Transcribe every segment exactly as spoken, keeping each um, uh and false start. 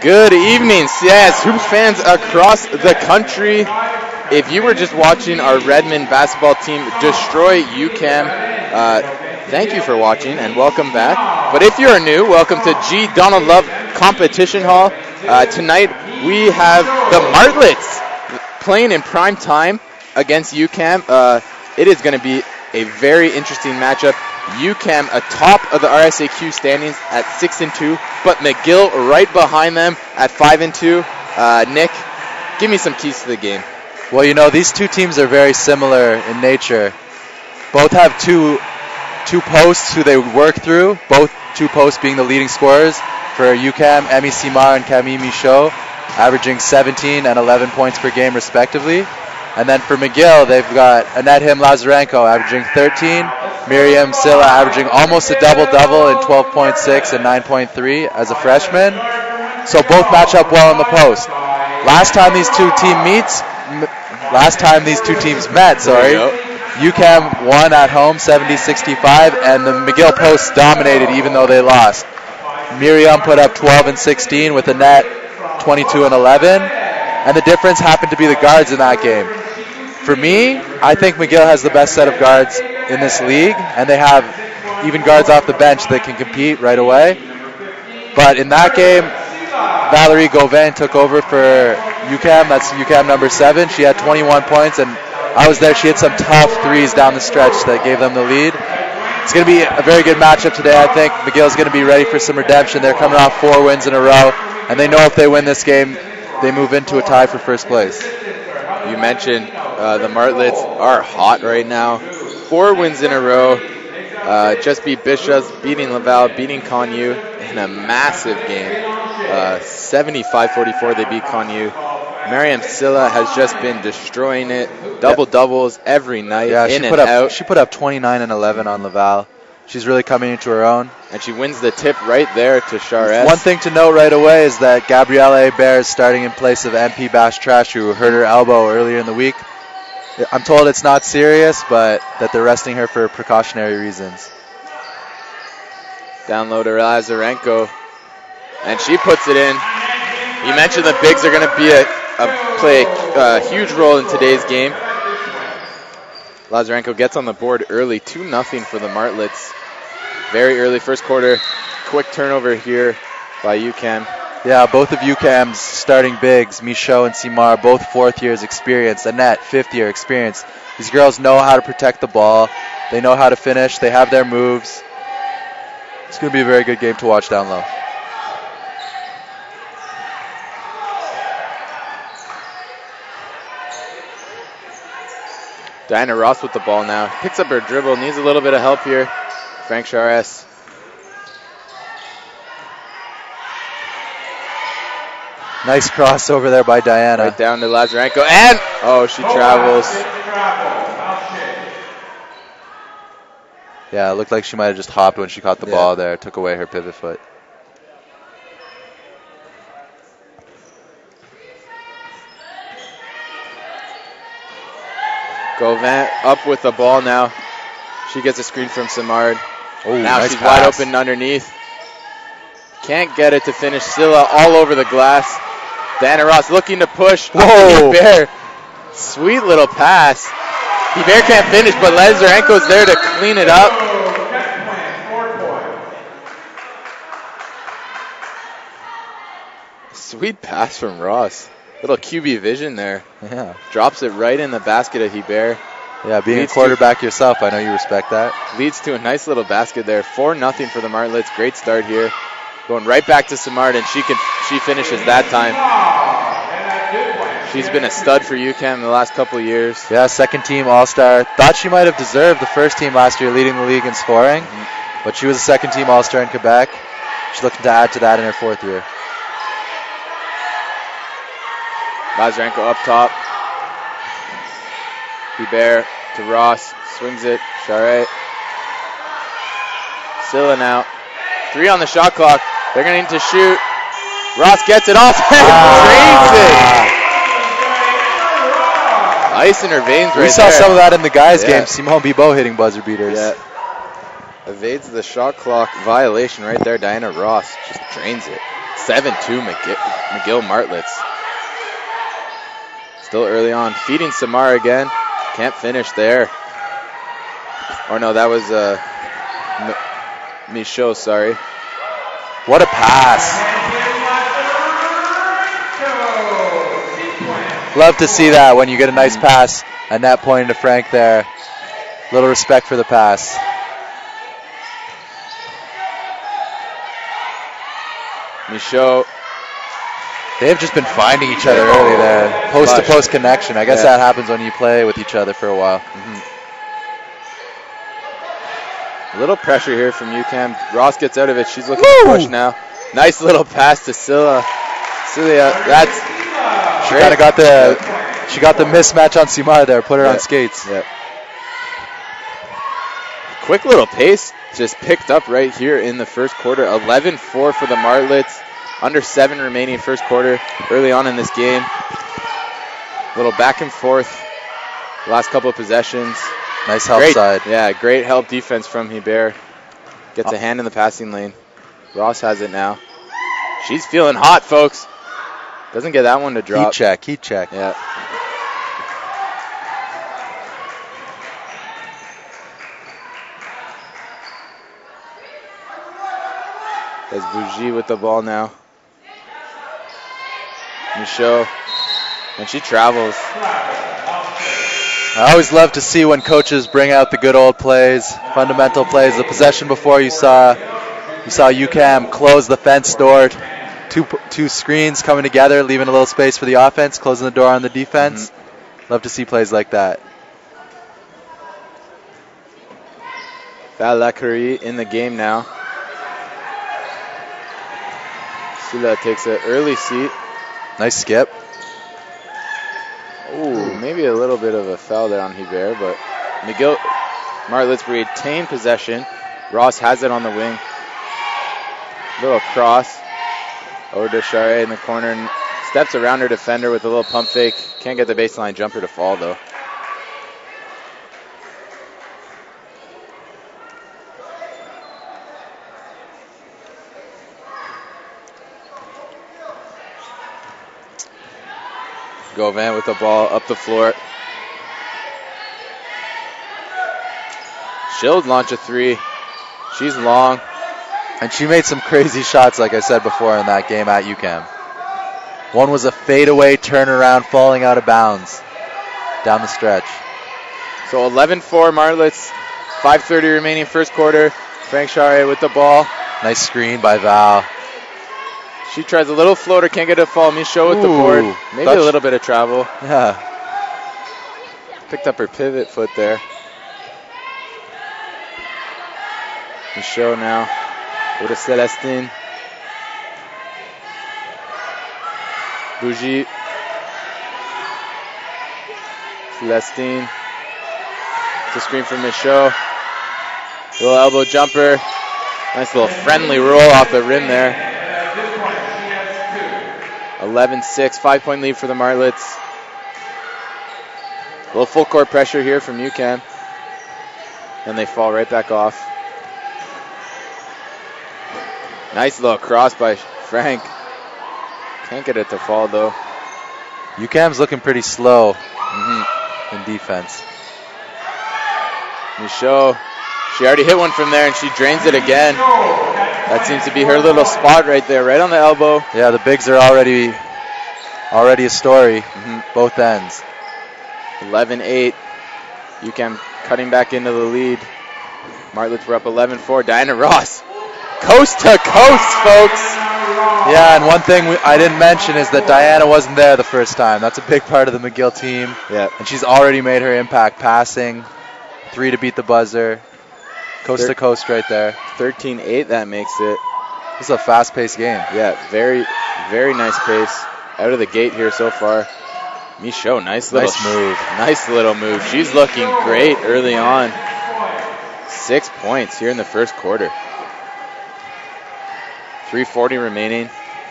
Good evening, yes, Hoops fans across the country. If you were just watching our Redmond basketball team destroy U Q A M, uh, thank you for watching and welcome back. But if you're new, welcome to G. Donald Love Competition Hall. Uh, tonight we have the Martlets playing in prime time against U Q A M. Uh, it is going to be a very interesting matchup. U Q A M atop of the R S E Q standings at six and two, but McGill right behind them at five and two. Uh, Nick, give me some keys to the game. Well, you know, these two teams are very similar in nature. Both have two two posts who they work through, both two posts being the leading scorers for U Q A M, Emi Simar and Camille Michaud, averaging seventeen and eleven points per game respectively. And then for McGill, they've got Annette Him Lazarenko averaging thirteen, Miriam Silla averaging almost a double-double in twelve point six and nine point three as a freshman. So both match up well in the post. Last time these two team meets, last time these two teams met, sorry, U Q A M won at home seventy sixty-five, and the McGill post dominated even though they lost. Miriam put up twelve and sixteen with Annette twenty-two and eleven, and the difference happened to be the guards in that game. For me, I think McGill has the best set of guards in this league, and they have even guards off the bench that can compete right away. But in that game, Valerie Gauvin took over for U Q A M. That's U Q A M number seven. She had twenty-one points, and I was there. She hit some tough threes down the stretch that gave them the lead. It's going to be a very good matchup today, I think. McGill's going to be ready for some redemption. They're coming off four wins in a row, and they know if they win this game, they move into a tie for first place. You mentioned uh, the Martlets are hot right now. Four wins in a row. Uh, just beat Bishops, beating Laval, beating Connew in a massive game. Uh, seventy-five forty-four they beat Connew. Miriam Silla has just been destroying it. Double doubles every night, yeah, in she and put up, out. She put up twenty-nine and eleven on Laval. She's really coming into her own. And she wins the tip right there to Charest. One thing to note right away is that Gabrielle Hebert is starting in place of M P Bash Trash, who hurt her elbow earlier in the week. I'm told it's not serious, but that they're resting her for precautionary reasons. Down low to Lazarenko, and she puts it in. You mentioned the bigs are going to be a, a play a huge role in today's game. Lazarenko gets on the board early, two nothing for the Martlets. Very early first quarter, quick turnover here by U Q A M. Yeah, both of U Q A M's starting bigs, Michaud and Simar, both fourth years experience. Annette, fifth year experience. These girls know how to protect the ball. They know how to finish. They have their moves. It's going to be a very good game to watch down low. Diana Ross with the ball now. Picks up her dribble, needs a little bit of help here. Frank Charest. Nice crossover there by Diana. Right down to Lazarenko, and oh, she travels. Yeah, it looked like she might have just hopped when she caught the yeah. ball there. Took away her pivot foot. Gauvin up with the ball now. She gets a screen from Simard. Oh, now nice she's pass. wide open underneath. Can't get it to finish. Silla all over the glass. Diana Ross looking to push. Whoa! Hebert. Sweet little pass. Hebert can't finish, but Lazarenko's there to clean it up. Sweet pass from Ross. Little Q B vision there. Yeah. Drops it right in the basket of Hebert. Yeah, being Leads a quarterback yourself, I know you respect that. Leads to a nice little basket there. four nothing for the Martlets. Great start here. Going right back to Simard, and she can she finishes that time. She's been a stud for U Q A M in the last couple of years. Yeah, second team All-Star. Thought she might have deserved the first team last year, leading the league in scoring. Mm-hmm. But she was a second team All-Star in Quebec. She's looking to add to that in her fourth year. Lazarenko up top. Hebert to Ross, swings it, Charest. Silla now. Three on the shot clock. They're going to need to shoot. Ross gets it off and drains it. Ice in her veins right there. We saw there. some of that in the guys' yeah. game. Simone Bibeau hitting buzzer beaters. Yeah. Evades the shot clock violation right there. Diana Ross just drains it. seven two McGill, McGill Martlets. Still early on. Feeding Samar again. Can't finish there. Or no, that was uh, M- Michaud, sorry. What a pass. Love to see that when you get a nice pass. And that pointing to Frank there. Little respect for the pass. Michaud. They've just been finding each other early there. Post to post connection. I guess yeah. that happens when you play with each other for a while. Mm-hmm. A little pressure here from U QAM. Ross gets out of it. She's looking Woo! to push now. Nice little pass to Scylla. Celia, that's she kind of got the she got the mismatch on Simar there. Put her yeah. on skates. Yeah. Quick little pace just picked up right here in the first quarter. eleven four for the Martlets. Under seven remaining first quarter. Early on in this game. Little back and forth. Last couple of possessions. Nice help great, side. Yeah, great help defense from Hebert. Gets a hand in the passing lane. Ross has it now. She's feeling hot, folks. Doesn't get that one to drop. Heat check, heat check. Yeah. There's Bougie with the ball now. Michaud. And she travels. I always love to see when coaches bring out the good old plays, fundamental plays. The possession before you saw you saw U QAM close the fence door, two two screens coming together, leaving a little space for the offense, closing the door on the defense. Mm-hmm. Love to see plays like that. Val Lacurie in the game now. Sula takes an early seat. Nice skip. Ooh, maybe a little bit of a foul there on Hebert, but McGill Martlets retain possession. Ross has it on the wing. Little cross over to Charest in the corner and steps around her defender with a little pump fake. Can't get the baseline jumper to fall though. Gauvin with the ball up the floor. She'll launch a three. She's long. And she made some crazy shots, like I said before, in that game at U QAM. One was a fadeaway turnaround falling out of bounds down the stretch. So eleven four Martlets. five thirty remaining first quarter. Frank Charest with the ball. Nice screen by Val. She tries a little floater, can't get a fall. Michaud with Ooh, the board. Maybe touch. a little bit of travel. Yeah. Picked up her pivot foot there. Michaud now. Over to Celestine. Bougie. Celestine. It's a screen from Michaud. Little elbow jumper. Nice little friendly roll off the rim there. eleven six, five-point lead for the Martlets. A little full court pressure here from U QAM. And they fall right back off. Nice little cross by Frank. Can't get it to fall though. U QAM's looking pretty slow mm-hmm. in defense. Michaud, she already hit one from there and she drains it again. That seems to be her little spot right there, right on the elbow. Yeah, the bigs are already already a story, mm-hmm. both ends. eleven eight. U QAM cutting back into the lead. Martlets were up eleven four. Diana Ross, coast to coast, folks. Yeah, and one thing we, I didn't mention is that Diana wasn't there the first time. That's a big part of the McGill team. Yeah. And she's already made her impact passing. Three to beat the buzzer. Coast Thir- to coast right there. thirteen eight, that makes it. This is a fast-paced game. Yeah, very, very nice pace. Out of the gate here so far. Michaud, nice little nice move. Nice little move. She's looking great early on. Six points here in the first quarter. three forty remaining.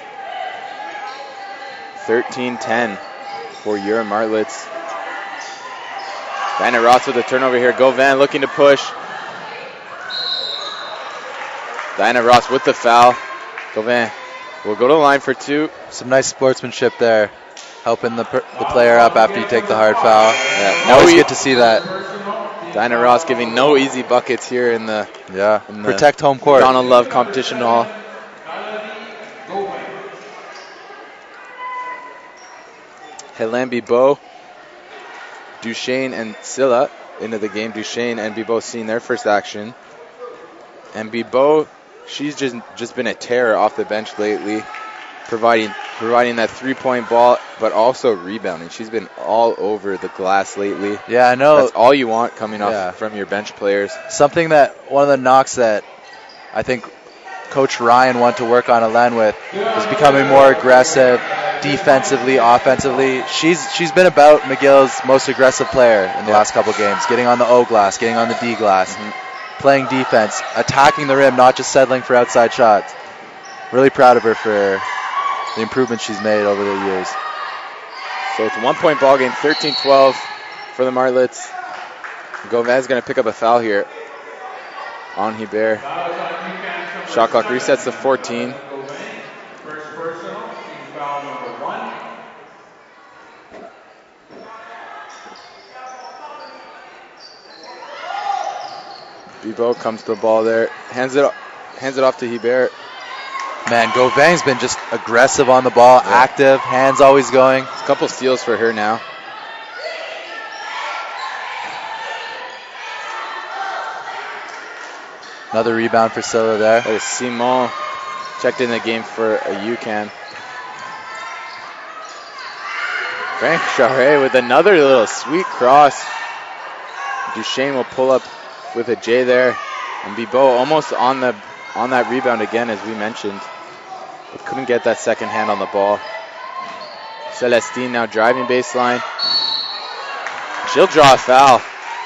thirteen ten for your Martlets. Diana Ross with a turnover here. Gauvin looking to push. Diana Ross with the foul. Gauvin will go to the line for two. Some nice sportsmanship there, helping the per the player up after you take the hard foul. Yeah, no Always e get to see that. Dinah Ross giving no easy buckets here in the yeah in protect the home court. Donald Love Competition Hall. Helen Bibeau, Duchesne, and Silla into the game. Duchesne and Bibeau seeing their first action. And Bibeau, she's just just been a terror off the bench lately, providing providing that three-point ball, but also rebounding. She's been all over the glass lately. Yeah, I know. That's all you want coming off yeah. from your bench players. Something that one of the knocks that I think Coach Ryan wanted to work on Helen with is becoming more aggressive defensively, offensively. She's she's been about McGill's most aggressive player in the yeah. last couple games, getting on the O glass, getting on the D glass, mm-hmm. playing defense, attacking the rim, not just settling for outside shots. Really proud of her for the improvements she's made over the years. So it's a one-point ball game, thirteen twelve for the Martlets. Gomez is going to pick up a foul here on Hebert. Shot clock resets to fourteen. Bibeau comes to the ball there, hands it hands it off to Hebert. Man, Gauvin's been just aggressive on the ball, yeah. active, hands always going. A couple steals for her now. Another rebound for Silla there. That is Simon checked in the game for a U C A M. Frank Charret with another little sweet cross. Duchesne will pull up with a J there, and Bibeau almost on the on that rebound again, as we mentioned, but couldn't get that second hand on the ball. Celestine now driving baseline. She'll draw a foul.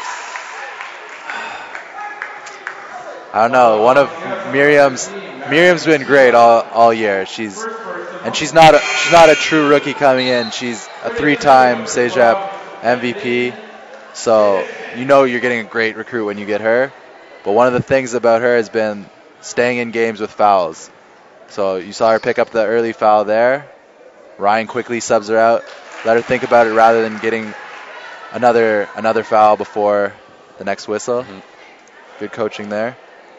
I don't know. One of Miriam's Miriam's been great all all year. She's and she's not a, she's not a true rookie coming in. She's a three-time C E G E P M V P. So you know you're getting a great recruit when you get her. But one of the things about her has been staying in games with fouls. So you saw her pick up the early foul there. Ryan quickly subs her out. Let her think about it rather than getting another another foul before the next whistle. Mm-hmm. Good coaching there.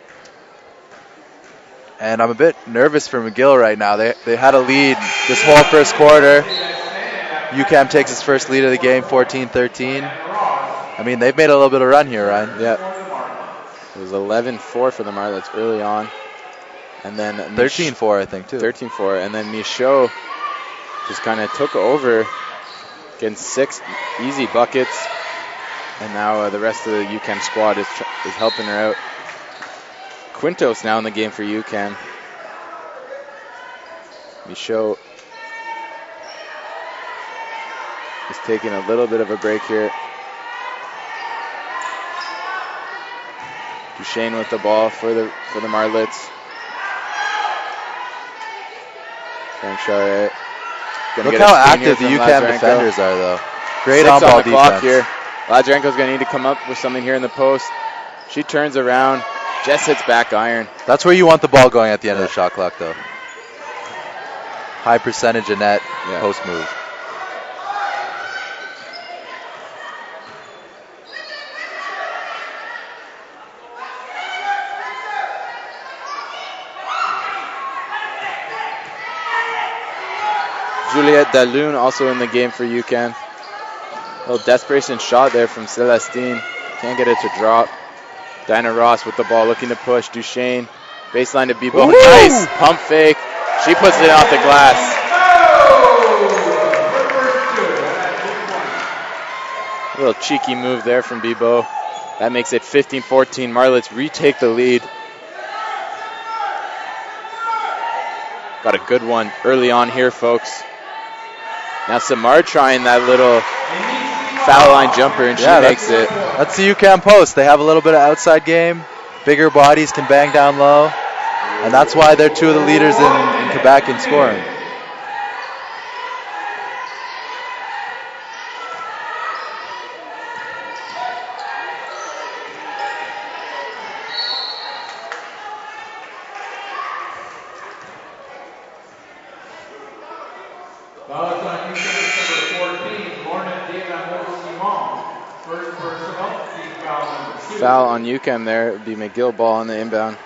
And I'm a bit nervous for McGill right now. They they had a lead this whole first quarter. U C A M takes its first lead of the game, fourteen thirteen. I mean, they've made a little bit of run here, Ryan. Yeah. It was eleven four for the Martlets early on. And then thirteen four, I think, too. thirteen four. And then Michaud just kind of took over, getting six easy buckets. And now uh, the rest of the U C A M squad is, is helping her out. Quintos now in the game for U C A M. Michaud is taking a little bit of a break here. Duchesne with the ball for the for the Martlets. Frank Charret. Look how active the U C A M defenders are, though. Great on-ball defense. Clock here. Lazarenko's going to need to come up with something here in the post. She turns around, just hits back iron. That's where you want the ball going at the end yeah. of the shot clock, though. High percentage of net yeah. post move. Juliette Dalloun also in the game for U C A M. A little desperation shot there from Celestine. Can't get it to drop. Dinah Ross with the ball looking to push. Duchesne. Baseline to Bibeau. Nice pump fake. She puts it off the glass. A little cheeky move there from Bibeau. That makes it fifteen fourteen. Martlets retake the lead. Got a good one early on here, folks. Now Samar trying that little foul line jumper, and she yeah, makes it. That's the U C A M post. They have a little bit of outside game. Bigger bodies can bang down low. And that's why they're two of the leaders in, in Quebec in scoring. Foul on U C A M there. It would be McGill ball on the inbound.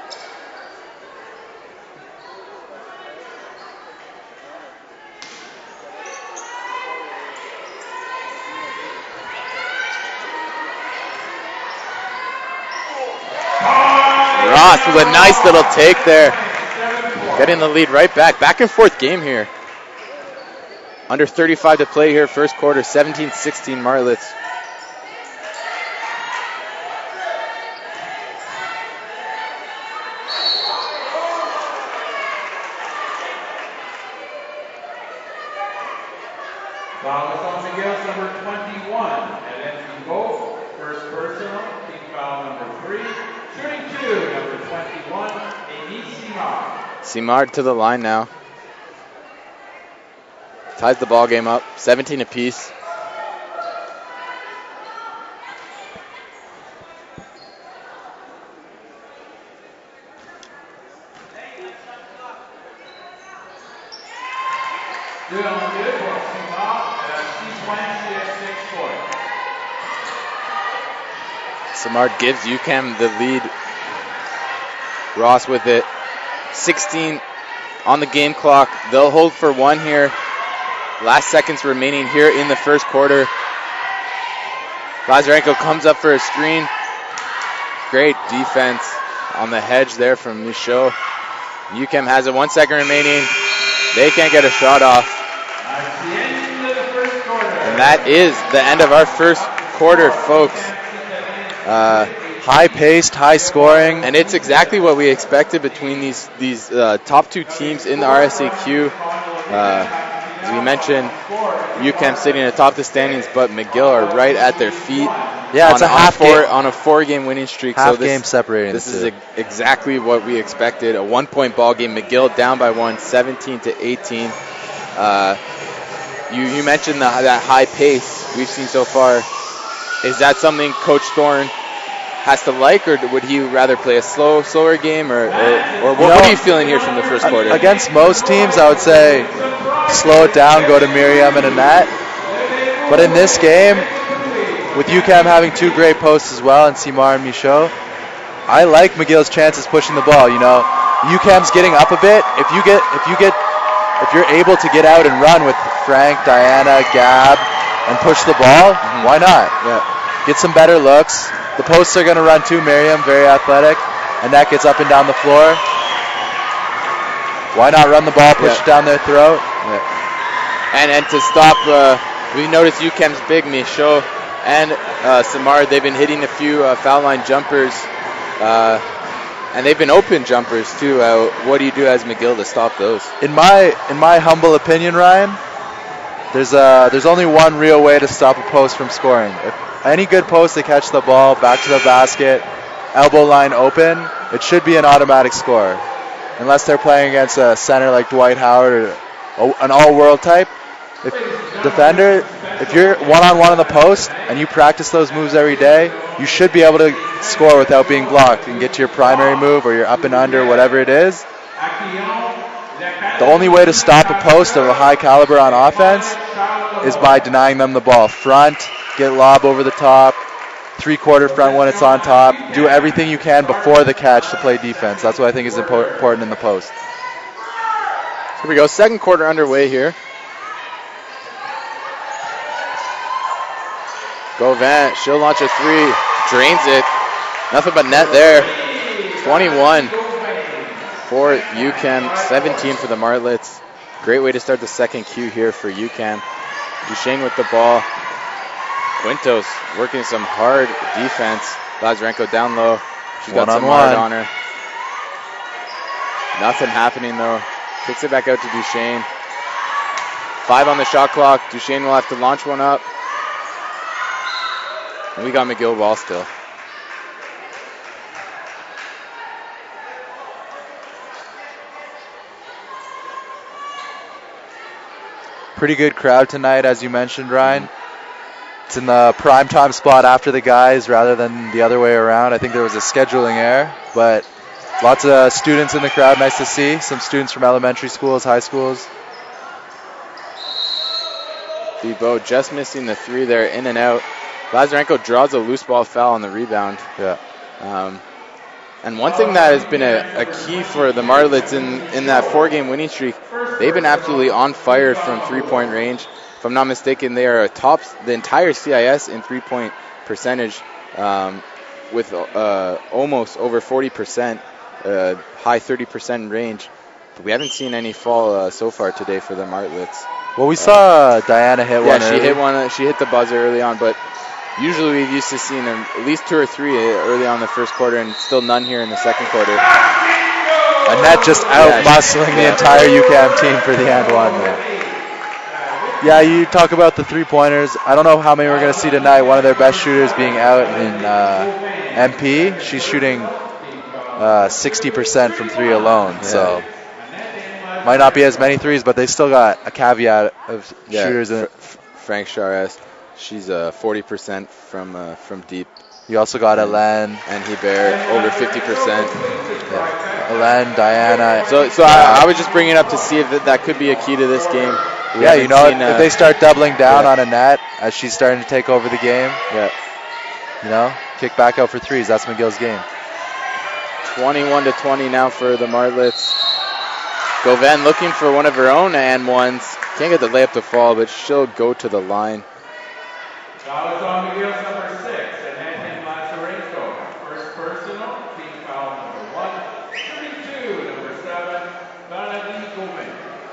Ross with a nice little take there. Getting the lead right back. Back and forth game here. Under thirty-five to play here, first quarter, seventeen sixteen Martlets. Foul is on McGill's number twenty-one, and then both first personal, team foul number three. Shooting two, number twenty-one, Amy Simard. Simard to the line now. Ties the ball game up, seventeen apiece. Simard gives U C A M the lead. Ross with it. sixteen on the game clock. They'll hold for one here. Last seconds remaining here in the first quarter. Lazarenko comes up for a screen. Great defense on the hedge there from Michaud. U C A M has it, one second remaining. They can't get a shot off. And that is the end of our first quarter, folks. Uh, high paced, high scoring. And it's exactly what we expected between these these uh, top two teams in the R S E Q. Uh, as we mentioned, U C A M sitting atop the standings, but McGill are right at their feet. Yeah, it's on, a half on, four, game, on a four-game winning streak. Half so this, game separating. This is a, exactly what we expected. A one-point ball game. McGill down by one, seventeen to eighteen. Uh, you you mentioned the, that high pace we've seen so far. Is that something Coach Thorne has to like, or would he rather play a slow, slower game, or, or, or what, you know, what are you feeling here from the first quarter? Against most teams, I would say slow it down, go to Miriam and Annette. But in this game, with U C A M having two great posts as well, and Simard and Michaud, I like McGill's chances pushing the ball. You know, U C A M's getting up a bit. If you get, if you get, if you're able to get out and run with Frank, Diana, Gab, and push the ball, mm-hmm. why not? Yeah. Get some better looks. The posts are going to run too. Miriam, very athletic, and that gets up and down the floor. Why not run the ball, push yeah. it down their throat? Yeah. And and to stop, uh, we noticed U C A M's big, Michaud and uh, Simard. They've been hitting a few uh, foul line jumpers, uh, and they've been open jumpers too. Uh, what do you do as McGill to stop those? In my in my humble opinion, Ryan, there's uh there's only one real way to stop a post from scoring. If any good post, they catch the ball, back to the basket, elbow line open, it should be an automatic score. Unless they're playing against a center like Dwight Howard or an all-world type. If defender, if you're one-on-one on the post and you practice those moves every day, you should be able to score without being blocked and get to your primary move or your up and under, whatever it is. The only way to stop a post of a high caliber on offense is by denying them the ball. Front, get lob over the top, three-quarter front when it's on top. Do everything you can before the catch to play defense. That's what I think is impo- important in the post. Here we go, second quarter underway here. Gauvin, she'll launch a three, drains it. Nothing but net there. twenty-one for U C A M, seventeen for the Martlets. Great way to start the second Q here for U C A M. Duchesne with the ball. Quintos working some hard defense. Lazarenko down low. She's got one some on hard one. on her. Nothing happening though. Kicks it back out to Duchesne. Five on the shot clock. Duchesne will have to launch one up. And we got McGill ball still. Pretty good crowd tonight, as you mentioned, Ryan. It's in the prime time spot after the guys rather than the other way around. I think there was a scheduling error, but lots of students in the crowd. Nice to see some students from elementary schools, high schools. Bibo just missing the three there, in and out. Lazarenko draws a loose ball foul on the rebound. Yeah. Um, and one thing that has been a, a key for the Martlets in, in that four-game winning streak, they've been absolutely on fire from three-point range. If I'm not mistaken, they are top the entire C I S in three-point percentage, um, with uh, almost over forty percent, uh, high thirty percent range. But we haven't seen any fall uh, so far today for the Martlets. Well, we saw uh, Diana hit yeah, one. Yeah, she early. hit one. Uh, she hit the buzzer early on, but usually we've used to seeing them at least two or three early on in the first quarter, and still none here in the second quarter. Annette just out muscling yeah, the entire U Q A M team for the and one. There. Yeah, you talk about the three-pointers. I don't know how many we're going to see tonight. One of their best shooters being out in uh, M P. She's shooting uh, sixty percent from three alone, yeah. So might not be as many threes, but they still got a caveat of yeah, shooters. In F- Frank Charest, she's uh, forty percent from uh, from deep. You also got Hélène and Hebert over fifty percent. Yeah. Hélène, Diana. So, so I, I was just bringing it up to see if that, that could be a key to this game. We yeah, you know, seen, if uh, they start doubling down yeah. on Annette as she's starting to take over the game, yeah, you know, kick back out for threes. That's McGill's game. twenty-one to twenty now for the Martlets. Gauvin looking for one of her own and ones. Can't get the layup to fall, but she'll go to the line. Foul is on McGill's number six, Annette Lazarenko. First personal, team foul number one. thirty-two, number seven, Vanadi Gauvin.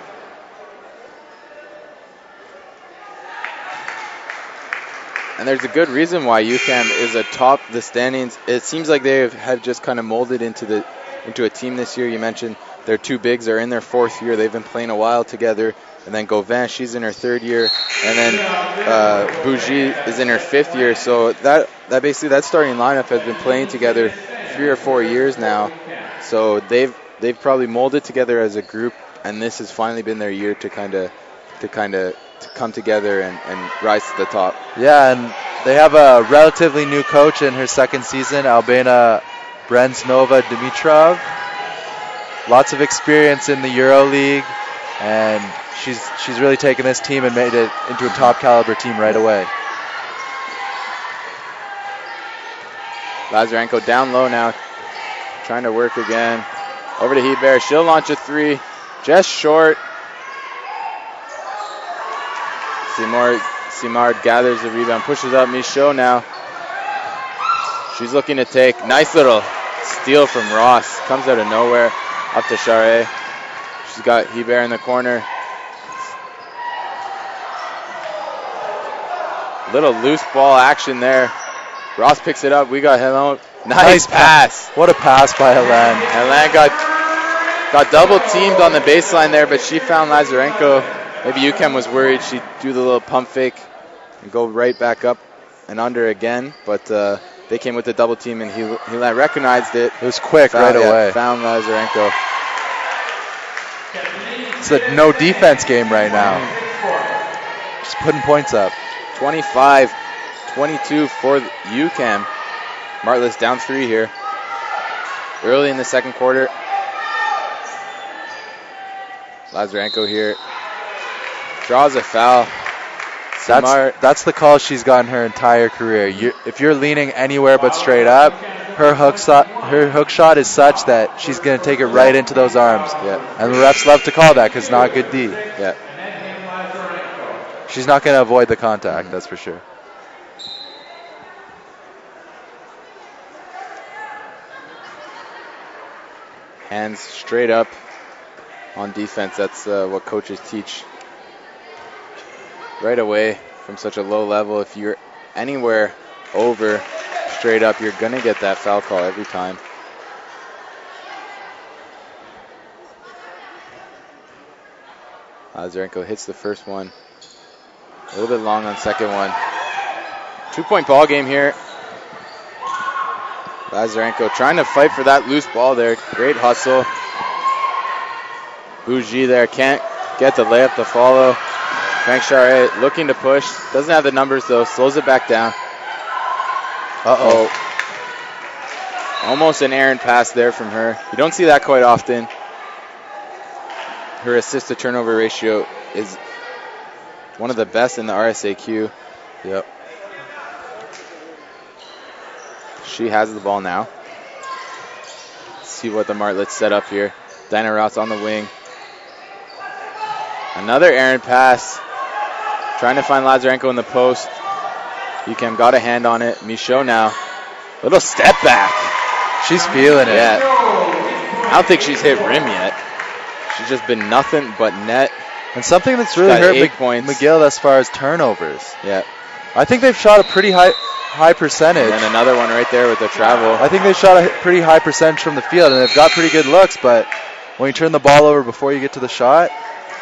And there's a good reason why U Q A M is atop the standings. It seems like they have, have just kind of molded into the into a team this year. You mentioned their two bigs are in their fourth year. They've been playing a while together. And then Gauvin, she's in her third year. And then uh, Bougie is in her fifth year. So that that basically that starting lineup has been playing together three or four years now. So they've they've probably molded together as a group, and this has finally been their year to kind of to kind of to come together and, and rise to the top. Yeah, and they have a relatively new coach in her second season, Albina Brensnova Dimitrov. Lots of experience in the EuroLeague, and she's she's really taken this team and made it into a top caliber team right away. Lazarenko down low now, trying to work again. Over to Hebert. She'll launch a three, just short. Simard, Simard gathers the rebound, pushes up Michaud now. She's looking to take. Nice little steal from Ross. Comes out of nowhere. Up to Charest. She's got Hebert in the corner. Little loose ball action there. Ross picks it up. We got Hélène. Nice, nice pass. What a pass by Hélène. Hélène got, got double teamed on the baseline there, but she found Lazarenko. Maybe U Q A M was worried she'd do the little pump fake and go right back up and under again, but uh, they came with the double team, and he he recognized it. It was quick found, right yeah, away. Found Lazarenko. It's a no defense game right now. Just putting points up. twenty-five twenty-two for U Q A M. Martlets down three here. Early in the second quarter. Lazarenko here. Draws a foul. That's, that's the call she's gotten her entire career. You, if you're leaning anywhere but straight up, her hook shot, her hook shot is such that she's going to take it right into those arms. Yeah. And the refs love to call that because it's not good D. Yeah. She's not going to avoid the contact, mm-hmm. That's for sure. Hands straight up on defense. That's uh, what coaches teach. Right away from such a low level, if you're anywhere over straight up, you're going to get that foul call every time. Lazarenko hits the first one. A little bit long on second one. Two-point ball game here. Lazarenko trying to fight for that loose ball there. Great hustle. Bougie there can't get the layup to follow. Frank Charest looking to push. Doesn't have the numbers though. Slows it back down. Uh-oh. Almost an errant pass there from her. You don't see that quite often. Her assist to turnover ratio is one of the best in the R S E Q. Yep. She has the ball now. Let's see what the Martlets set up here. Dinah Ross on the wing. Another errant pass. Trying to find Lazarenko in the post. U Q A M got a hand on it. Michaud now. Little step back. She's feeling it. Yeah. I don't think she's hit rim yet. She's just been nothing but net. And something that's really got hurt eight Mc- points. McGill as far as turnovers. Yeah. I think they've shot a pretty high high percentage. And another one right there with the travel. I think they shot a pretty high percentage from the field, and they've got pretty good looks, but when you turn the ball over before you get to the shot,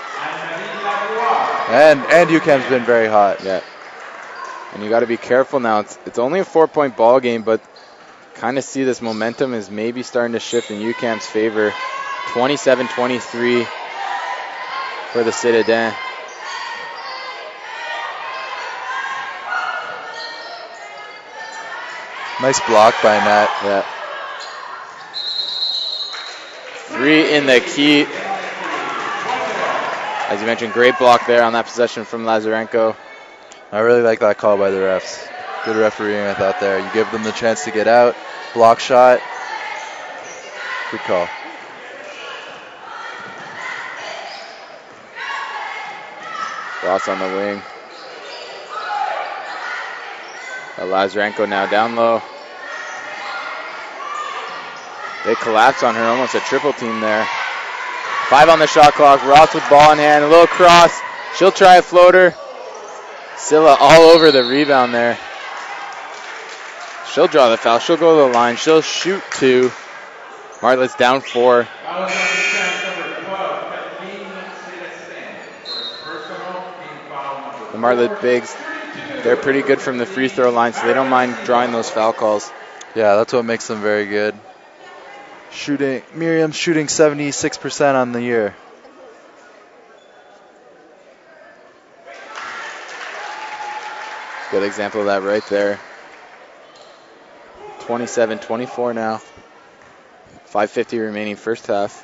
and and U Q A M's been very hot. Yeah. And you got to be careful now. It's, it's only a four-point ball game, but kind of see this momentum is maybe starting to shift in U Q A M's favor. twenty-seven twenty-three for the Citadins. Nice block by Nat. Yeah. Three in the key. As you mentioned, great block there on that possession from Lazarenko. I really like that call by the refs. Good refereeing, I thought there. You give them the chance to get out. Block shot. Good call. Ross on the wing. Uh, Lazarenko now down low. They collapse on her, almost a triple team there. Five on the shot clock. Ross with ball in hand, a little cross. She'll try a floater. Scylla all over the rebound there. She'll draw the foul. She'll go to the line. She'll shoot two. Martlets down four. The Martlet bigs, they're pretty good from the free throw line, so they don't mind drawing those foul calls. Yeah, that's what makes them very good. Shooting, Miriam's shooting seventy-six percent on the year. Good example of that right there. twenty-seven twenty-four now. five fifty remaining first half.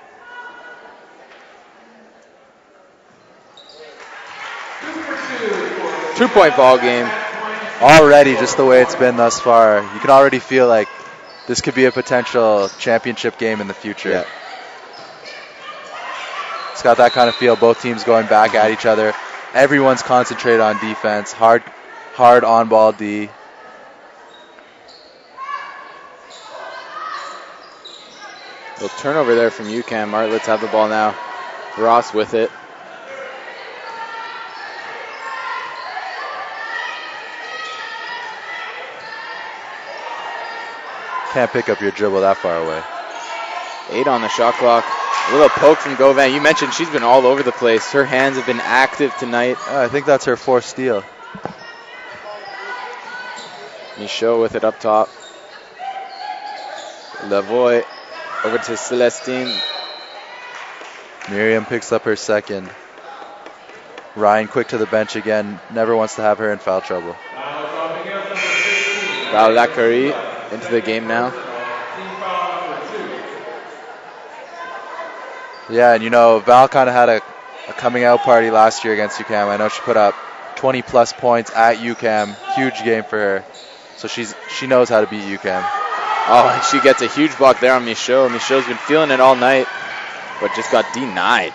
Two-point ball game. Already, just the way it's been thus far, you can already feel like this could be a potential championship game in the future. Yeah. It's got that kind of feel, both teams going back at each other. Everyone's concentrated on defense, hard hard on-ball D. Little turnover there from U Q A M. Martlets have the ball now. Ross with it. Can't pick up your dribble that far away. Eight on the shot clock. A little poke from Govan. You mentioned she's been all over the place. Her hands have been active tonight. Uh, I think that's her fourth steal. Michaud with it up top. Lavoie over to Celestine. Miriam picks up her second. Ryan quick to the bench again. Never wants to have her in foul trouble. Val Lacarie into the game now. Yeah, and you know, Val kind of had a, a coming out party last year against U Q A M. I know she put up twenty plus points at U Q A M. Huge game for her. So she's she knows how to beat U Q A M. Oh, and she gets a huge block there on Michaud. Michaud's been feeling it all night, but just got denied.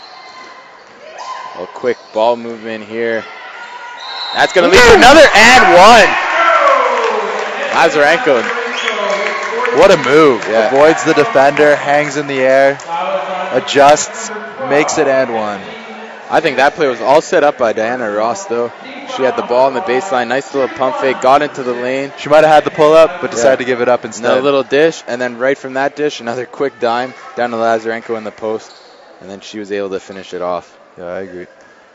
A quick ball movement here. That's going to lead to another and one. Lazarenko. What a move. Yeah. Avoids the defender, hangs in the air, adjusts, makes it and one. I think that play was all set up by Diana Ross, though. She had the ball in the baseline, nice little pump fake, got into the lane. She might have had the pull up, but decided Yeah. to give it up instead. Another little dish, and then right from that dish, another quick dime down to Lazarenko in the post, and then she was able to finish it off. Yeah, I agree.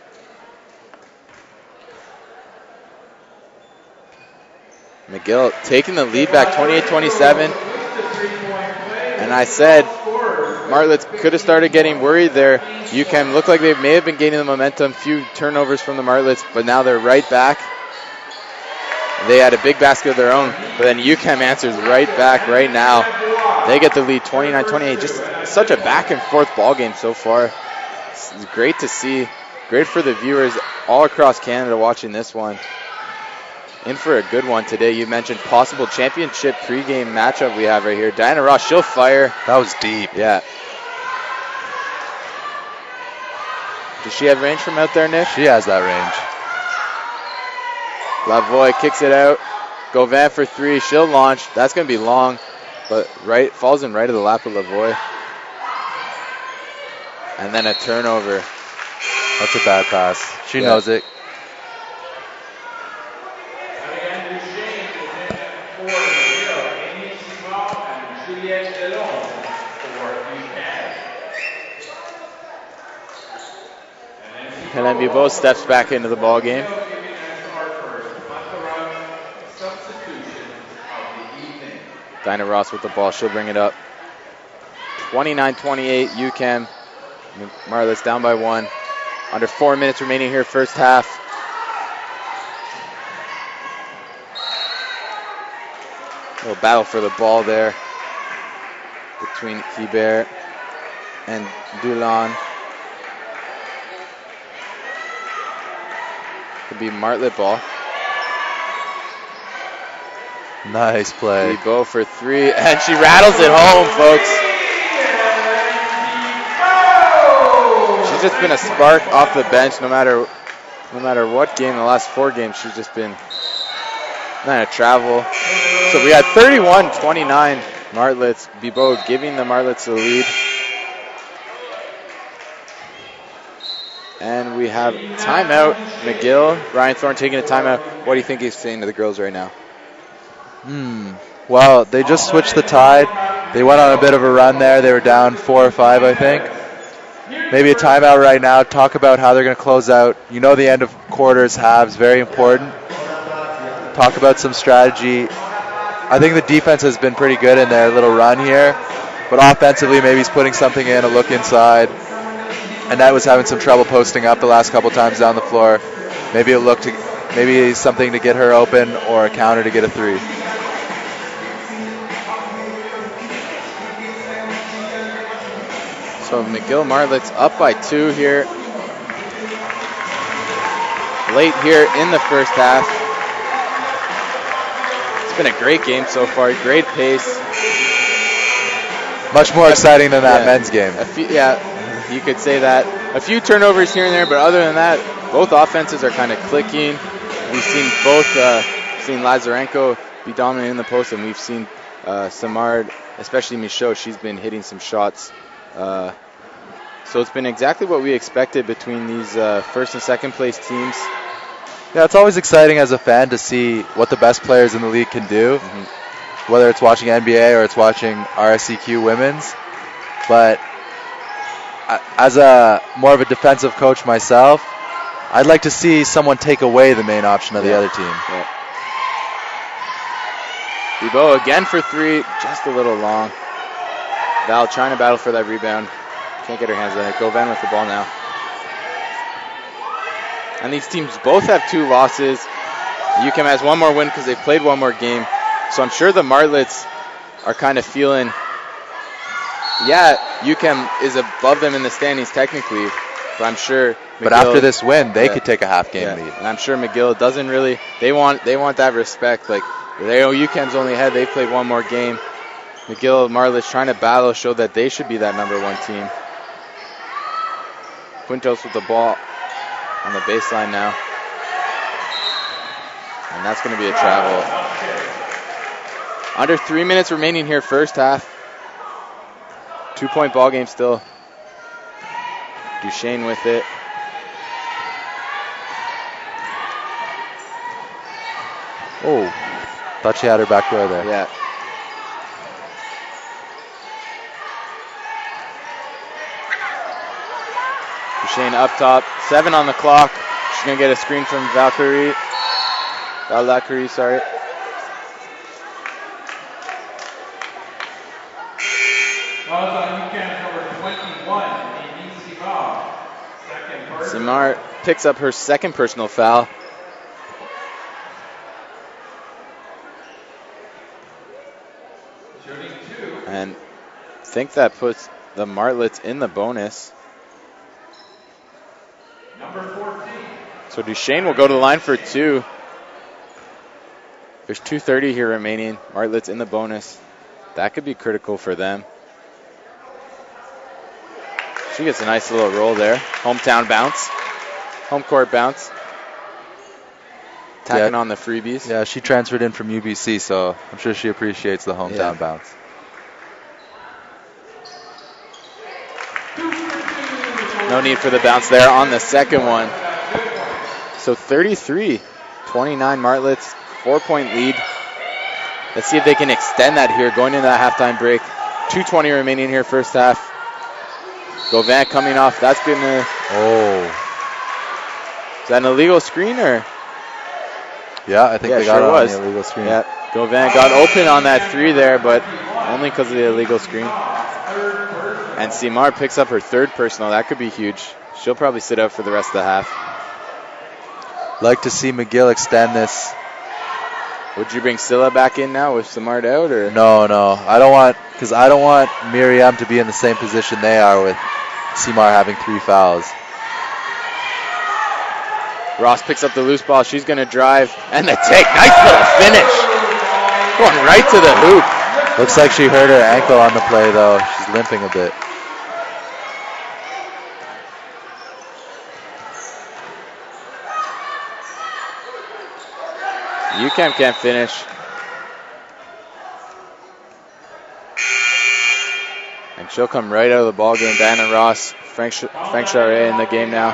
McGill taking the lead back twenty-eight twenty-seven. And I said Martlets could have started getting worried there. U Q A M looked like they may have been gaining the momentum. Few turnovers from the Martlets, but now they're right back. They had a big basket of their own, but then U Q A M answers right back right now. They get the lead twenty-nine twenty-eight. Just such a back and forth ball game so far. It's great to see. great for the viewers all across Canada watching this one. In for a good one today. You mentioned possible championship pregame matchup we have right here. Diana Ross, she'll fire. That was deep. Yeah. Does she have range from out there, Nick? She has that range. Lavoie kicks it out. Gauvin for three. She'll launch. That's going to be long, but right falls in right of the lap of Lavoie. And then a turnover. That's a bad pass. She yeah. knows it. And then Bibeau steps back into the ball game. Dinah Ross with the ball. She'll bring it up. twenty-nine twenty-eight, U Q A M. Martlets down by one. Under four minutes remaining here, first half. A little battle for the ball there between Hibert and Dulon. Could be Martlet ball. Nice play. Bibeau for three, and she rattles it home, folks. She's just been a spark off the bench no matter no matter what game. The last four games, she's just been not a travel. So we had thirty-one twenty-nine Martlets. Bibeau giving the Martlets the lead. And we have timeout. McGill, Ryan Thorne taking a timeout. What do you think he's saying to the girls right now? Hmm. Well, they just switched the tide. They went on a bit of a run there. They were down four or five, I think. Maybe a timeout right now. Talk about how they're going to close out. You know the end of quarters, halves, very important. Talk about some strategy. I think the defense has been pretty good in their little run here. But offensively, maybe he's putting something in, a look inside. Annette was having some trouble posting up the last couple times down the floor. Maybe a look to, maybe something to get her open or a counter to get a three. So McGill Martlets up by two here. Late here in the first half. It's been a great game so far. Great pace. Much more exciting than that yeah, men's game. A few, yeah, you could say that. A few turnovers here and there, but other than that, both offenses are kind of clicking. We've seen both, uh, seen Lazarenko be dominant in the post, and we've seen uh, Samard, especially Michaud, she's been hitting some shots. Uh, so it's been exactly what we expected between these uh, first and second place teams. Yeah, it's always exciting as a fan to see what the best players in the league can do, mm-hmm. whether it's watching N B A or it's watching R S E Q women's. But as a more of a defensive coach myself, I'd like to see someone take away the main option of the yeah. other team. Yeah. Bibeau again for three, just a little long. Val trying to battle for that rebound. Can't get her hands on it. Gauvin with the ball now. And these teams both have two losses. U Q A M has one more win because they've played one more game. So I'm sure the Martlets are kind of feeling, yeah, U Q A M is above them in the standings technically, but I'm sure McGill, but after this win, they yeah, could take a half game yeah, lead. And I'm sure McGill doesn't really, they want they want that respect. Like, they know U Q A M's only ahead, they've played one more game. McGill, Martlets trying to battle, show that they should be that number one team. Quintos with the ball on the baseline now. And that's going to be a travel. Under three minutes remaining here, first half. Two-point ball game still. Duchesne with it. Oh, thought she had her back row there. Yeah. Duchesne up top, seven on the clock. She's going to get a screen from Valkyrie. Valkyrie, sorry. Simard picks up her second personal foul. And I think that puts the Martlets in the bonus. number fourteen. So Duchesne will go to the line for two. There's two thirty here remaining. Martlets in the bonus. That could be critical for them. She gets a nice little roll there. Hometown bounce. Home court bounce. Tacking Yeah. on the freebies. Yeah, she transferred in from U B C, so I'm sure she appreciates the hometown Yeah. bounce. No need for the bounce there on the second one. So thirty-three twenty-nine Martlets, four-point lead. Let's see if they can extend that here going into that halftime break. two twenty remaining here first half. Gauvin coming off. That's going to... Oh. Is that an illegal screen or... Yeah, I think Yeah, they got sure it was. on the illegal screen. Yeah, Gauvin got open on that three there, but only because of the illegal screen. And Simar picks up her third personal. That could be huge. She'll probably sit out for the rest of the half. Like to see McGill extend this. Would you bring Scylla back in now with Simard out, or No, no. I don't want, because I don't want Miriam to be in the same position they are with Simar having three fouls. Ross picks up the loose ball. She's going to drive. And the take. Nice little finish. Going right to the hoop. Looks like she hurt her ankle on the play, though. She's limping a bit. U Q A M can't finish. And she'll come right out of the ball game. Diana Ross, Frank, Sh- Frank Charret in the game now.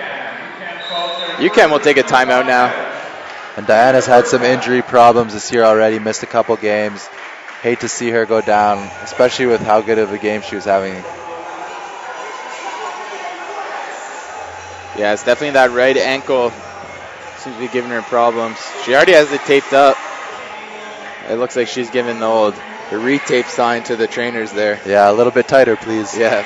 U Q A M will take a timeout now. And Diana's had some injury problems this year already, missed a couple games. Hate to see her go down, especially with how good of a game she was having. Yeah, it's definitely that right ankle. Seems to be giving her problems. She already has it taped up. It looks like she's giving the old the re-tape sign to the trainers there. Yeah, a little bit tighter, please. Yeah.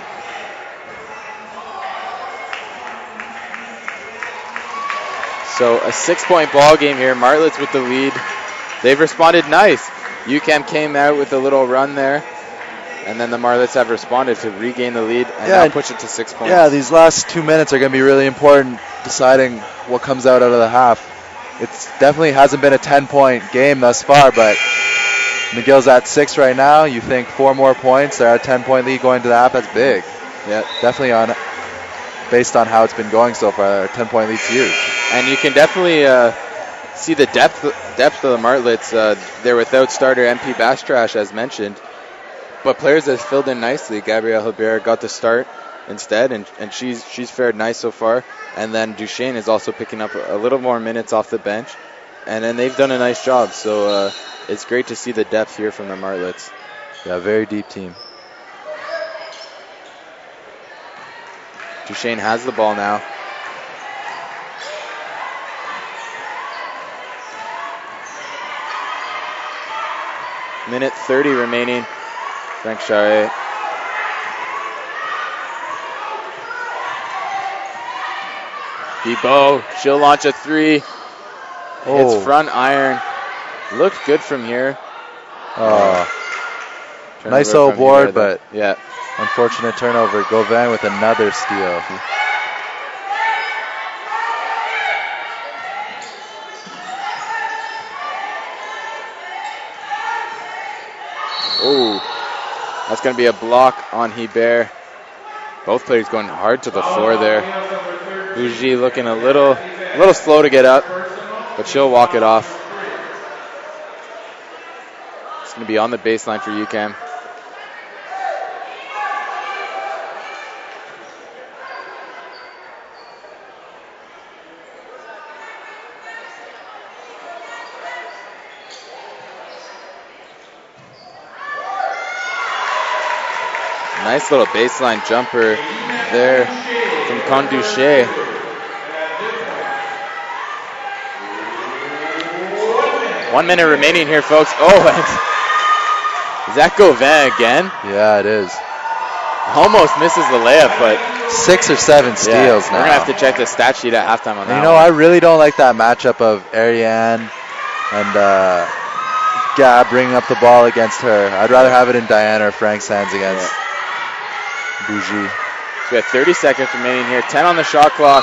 So a six-point ball game here. Martlets with the lead. They've responded nice. U Q A M came out with a little run there, and then the Martlets have responded to regain the lead and Yeah, now push it to six points. Yeah, these last two minutes are going to be really important, deciding what comes out out of the half. It definitely hasn't been a ten-point game thus far, but McGill's at six right now. You think four more points, they're at a ten-point lead going to the half. That's big. Yeah, definitely on, based on how it's been going so far. A ten-point lead's huge. And you can definitely uh, see the depth depth of the Martlets. Uh, they're without starter M P Bastrash, as mentioned, but players that filled in nicely. Gabrielle Hebert got to start instead, and, and she's she's fared nice so far. And then Duchesne is also picking up a, a little more minutes off the bench, and then they've done a nice job. So uh, it's great to see the depth here from the Martlets. Yeah, very deep team. Duchesne has the ball now. Minute thirty remaining. Frank Charret. Debo, she'll launch a three. Oh. Hits front iron. Looked good from here. Oh. Turnover Nice old from board, here, though. but yeah, unfortunate turnover. Gauvin with another steal. Oh, that's going to be a block on Hebert. Both players going hard to the floor there. Bougie looking a little, a little slow to get up, but she'll walk it off. It's going to be on the baseline for U Q A M. Nice little baseline jumper there from Condouche. One minute remaining here, folks. Oh, is that Gauvin again? Yeah, it is. Almost misses the layup, but six or seven steals yeah, now. We're gonna have to check the stat sheet at halftime on and that. You know, one. I really don't like that matchup of Ariane and uh, Gab bringing up the ball against her. I'd rather have it in Diana or Frank's hands against yeah. Bougie. we have thirty seconds remaining here. ten on the shot clock.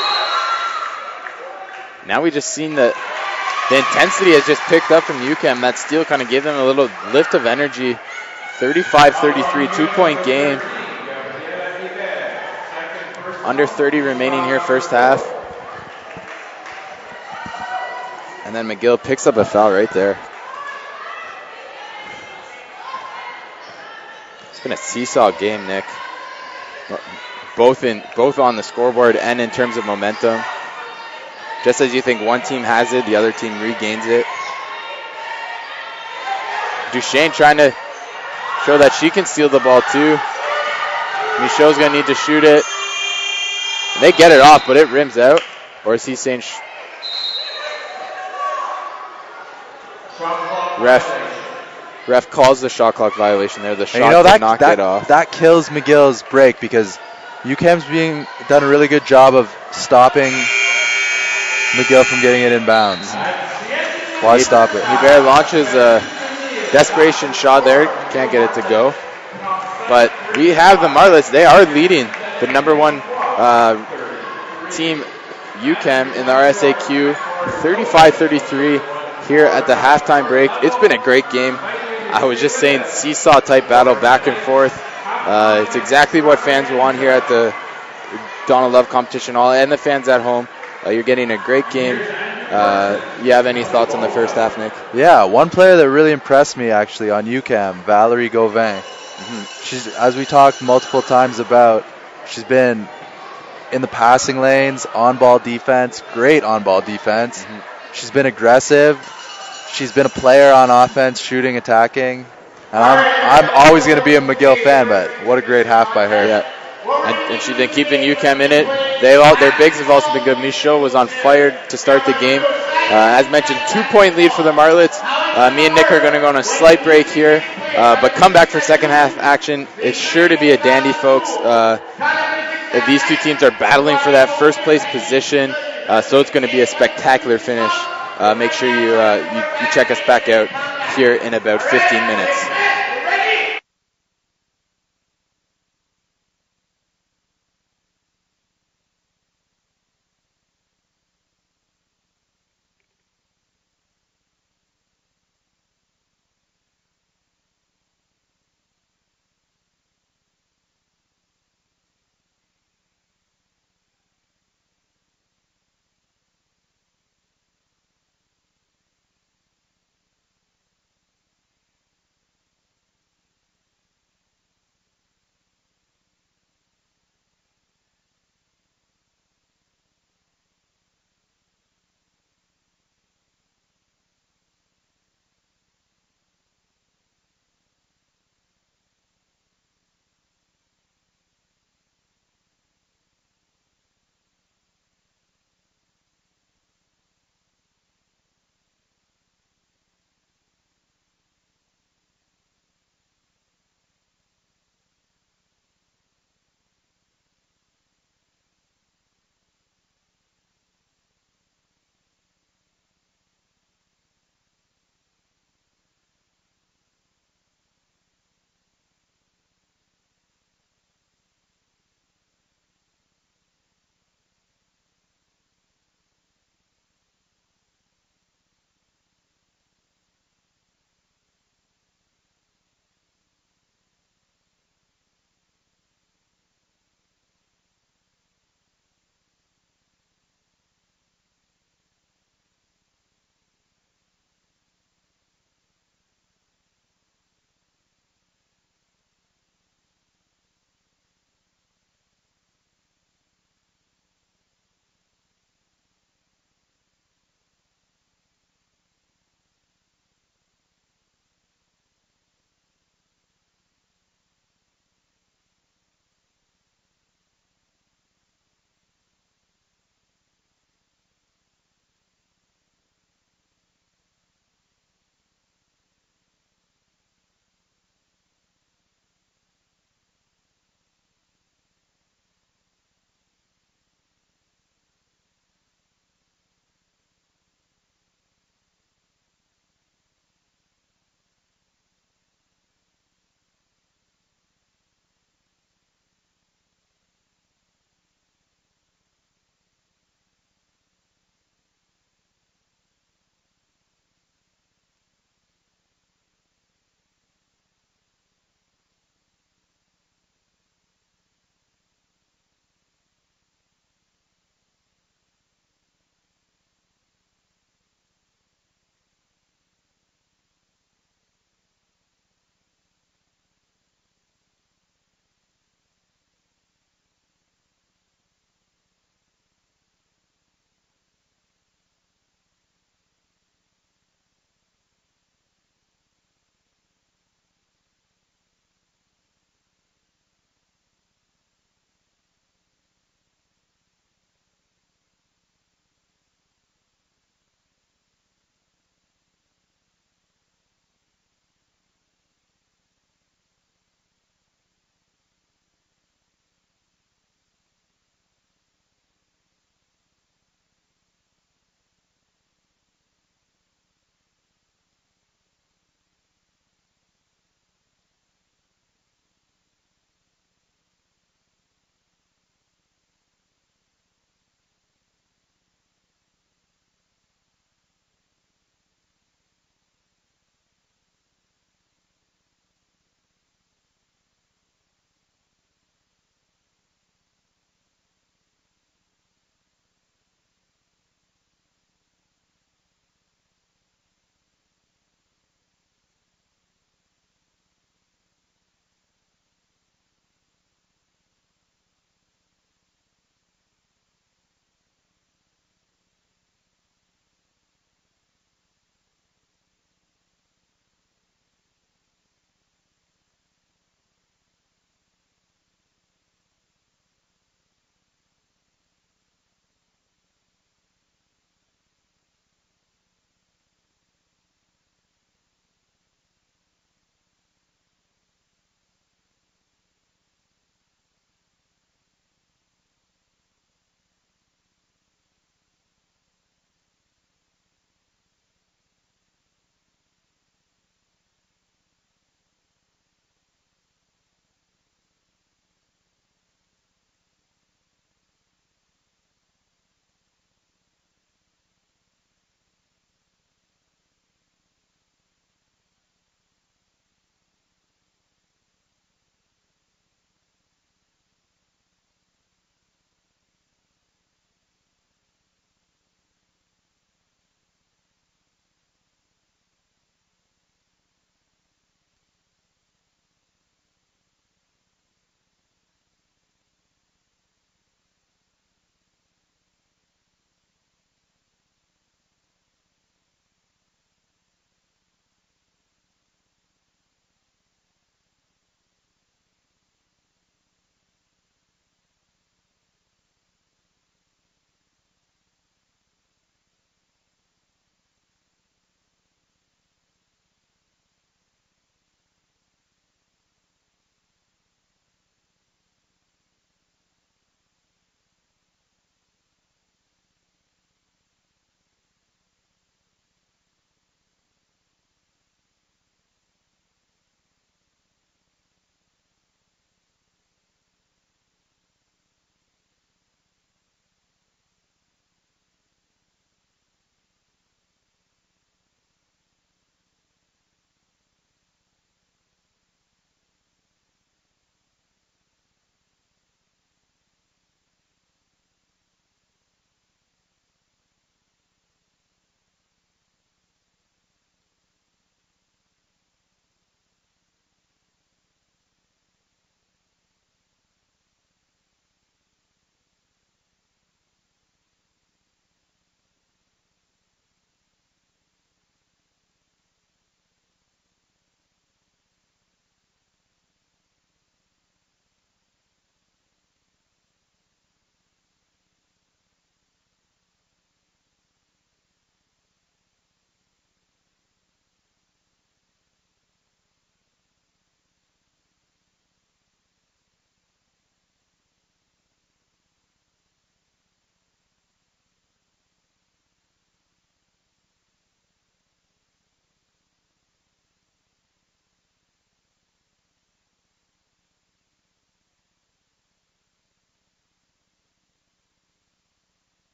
Now we just seen the the intensity has just picked up from U C A M. That steal kind of gave them a little lift of energy. thirty-five thirty-three, two-point game. Under thirty remaining here, first half. And then McGill picks up a foul right there. It's been a seesaw game, Nick. Both in both on the scoreboard and in terms of momentum. Just as you think one team has it, the other team regains it. Duchesne trying to show that she can steal the ball too. Michelle's going to need to shoot it. And they get it off, but it rims out. Or is he saying... Sh- Ref, ref calls the shot clock violation there. The shot you know, that, knocked that, it off. That kills McGill's break because U C A M's being done a really good job of stopping McGill from getting it in bounds. Why stop it? Hubert launches a desperation shot there. Can't get it to go. But we have the Martlets. They are leading the number one uh, team, U C A M, in the R S E Q, thirty-five thirty-three here at the halftime break. It's been a great game. I was just saying seesaw type battle back and forth. Uh, it's exactly what fans want here at the Donald Love Competition Hall and the fans at home. Uh, you're getting a great game. Uh, you have any thoughts on the first half, Nick? Yeah, one player that really impressed me actually on U C A M, Valerie Gauvin. Mm-hmm. She's, as we talked multiple times about, she's been in the passing lanes, on-ball defense, great on-ball defense. Mm-hmm. She's been aggressive. She's been a player on offense, shooting, attacking. And I'm I'm always going to be a McGill fan, but what a great half by her. Yeah. And, and she's been keeping U C A M in it. They all, their bigs have also been good. Michaud was on fire to start the game. Uh, as mentioned, two-point lead for the Martlets. Uh, me and Nick are going to go on a slight break here, uh, but come back for second half action. It's sure to be a dandy, folks. Uh, these two teams are battling for that first place position, uh, so it's going to be a spectacular finish. Uh, make sure you, uh, you you check us back out here in about fifteen minutes.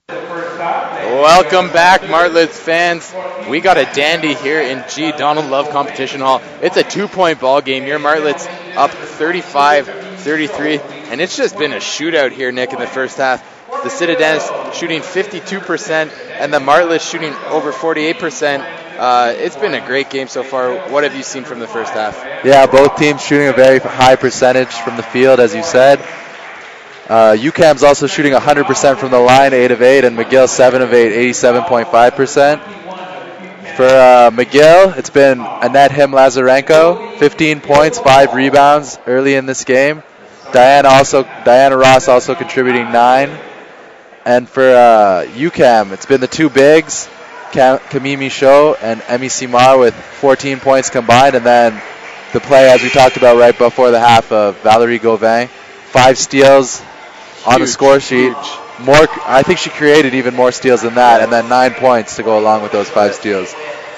Welcome back, Martlets fans. We got a dandy here in G. Donald Love Competition Hall. It's a two-point ball game. Your Martlets up thirty-five thirty-three, and it's just been a shootout here, Nick, in the first half. The Citadins shooting fifty-two percent, and the Martlets shooting over forty-eight percent. Uh, it's been a great game so far. What have you seen from the first half? Yeah, both teams shooting a very high percentage from the field, as you said. Uh, U QAM's also shooting one hundred percent from the line, eight of eight, and McGill seven of eight, eighty-seven point five percent. For uh, McGill, it's been Annette Him-Lazarenko, fifteen points, five rebounds early in this game. Diana also, Diana Ross also contributing nine. And for uh, U QAM, it's been the two bigs, Cam- Camille Michaud and Emmy Simar with fourteen points combined, and then the play, as we talked about right before the half, of Valerie Gauvin, five steals on the score sheet. Huge. More, I think she created even more steals than that, and then nine points to go along with those five steals.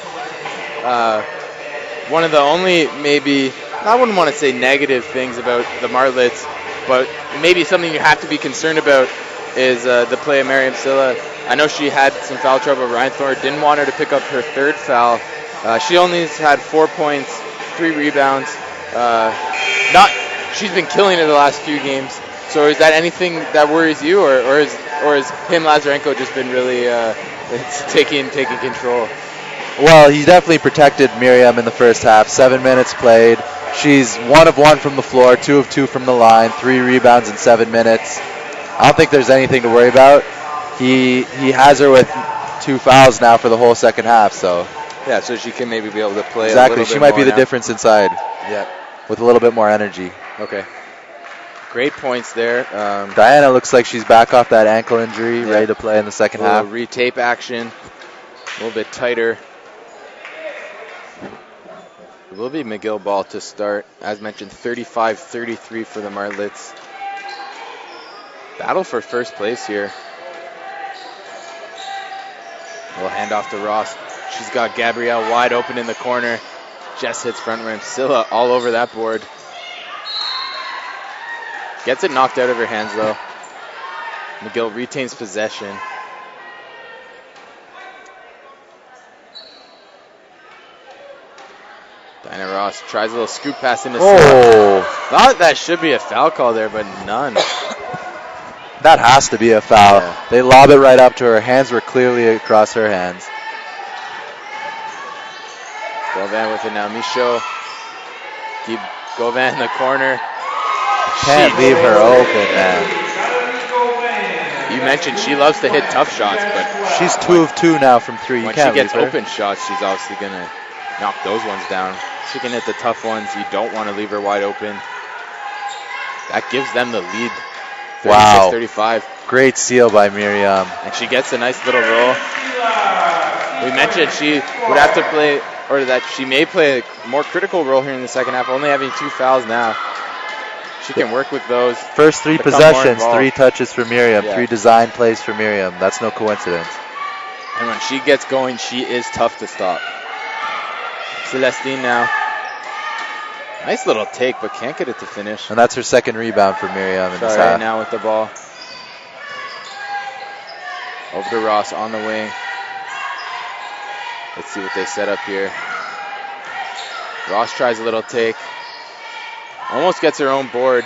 Uh, one of the only, maybe, I wouldn't want to say negative things about the Martlets, but maybe something you have to be concerned about is uh, the play of Miriam Silla. I know she had some foul trouble. Ryan Thor didn't want her to pick up her third foul. Uh, she only has had four points, three rebounds. Uh, not, she's been killing it the last few games. So is that anything that worries you, or, or is or has Him-Lazarenko just been really uh, it's taking taking control? Well, he definitely protected Miriam in the first half. Seven minutes played. She's one of one from the floor, two of two from the line, three rebounds in seven minutes. I don't think there's anything to worry about. He he has her with two fouls now for the whole second half. So yeah, so she can maybe be able to play exactly. A little She bit might more be the now. difference inside. Yeah, with a little bit more energy. Okay. Great points there. Um, Diana looks like she's back off that ankle injury, yeah. ready to play in the second a little half. Retape action, a little bit tighter. It will be McGill ball to start. As mentioned, thirty-five thirty-three for the Martlets. Battle for first place here. We'll hand off to Ross. She's got Gabrielle wide open in the corner. Jess hits front rim. Silla all over that board. Gets it knocked out of her hands, though. McGill retains possession. Diana Ross tries a little scoop pass into Silla. Oh, Thought that should be a foul call there, but none. that has to be a foul. Yeah. They lob it right up to her. Hands were clearly across her hands. Gauvin with it now. Michaud. Keep Gauvin in the corner. Can't She- leave her open, man. You mentioned she loves to hit tough shots, but She's two of two now from three. You when she can't gets leave her. open shots, she's obviously going to knock those ones down. She can hit the tough ones. You don't want to leave her wide open. That gives them the lead. Wow. thirty-six thirty-five. Great seal by Miriam. And she gets a nice little roll. We mentioned she would have to play, or that she may play a more critical role here in the second half, only having two fouls now. She can work with those. First three become more possessions, involved. three touches for Miriam, Yeah. three design plays for Miriam. That's no coincidence. And when she gets going, she is tough to stop. Celestine now. Nice little take, but can't get it to finish. And that's her second rebound for Miriam in this Sorry, half. now with the ball. Over to Ross on the wing. Let's see what they set up here. Ross tries a little take. Almost gets her own board.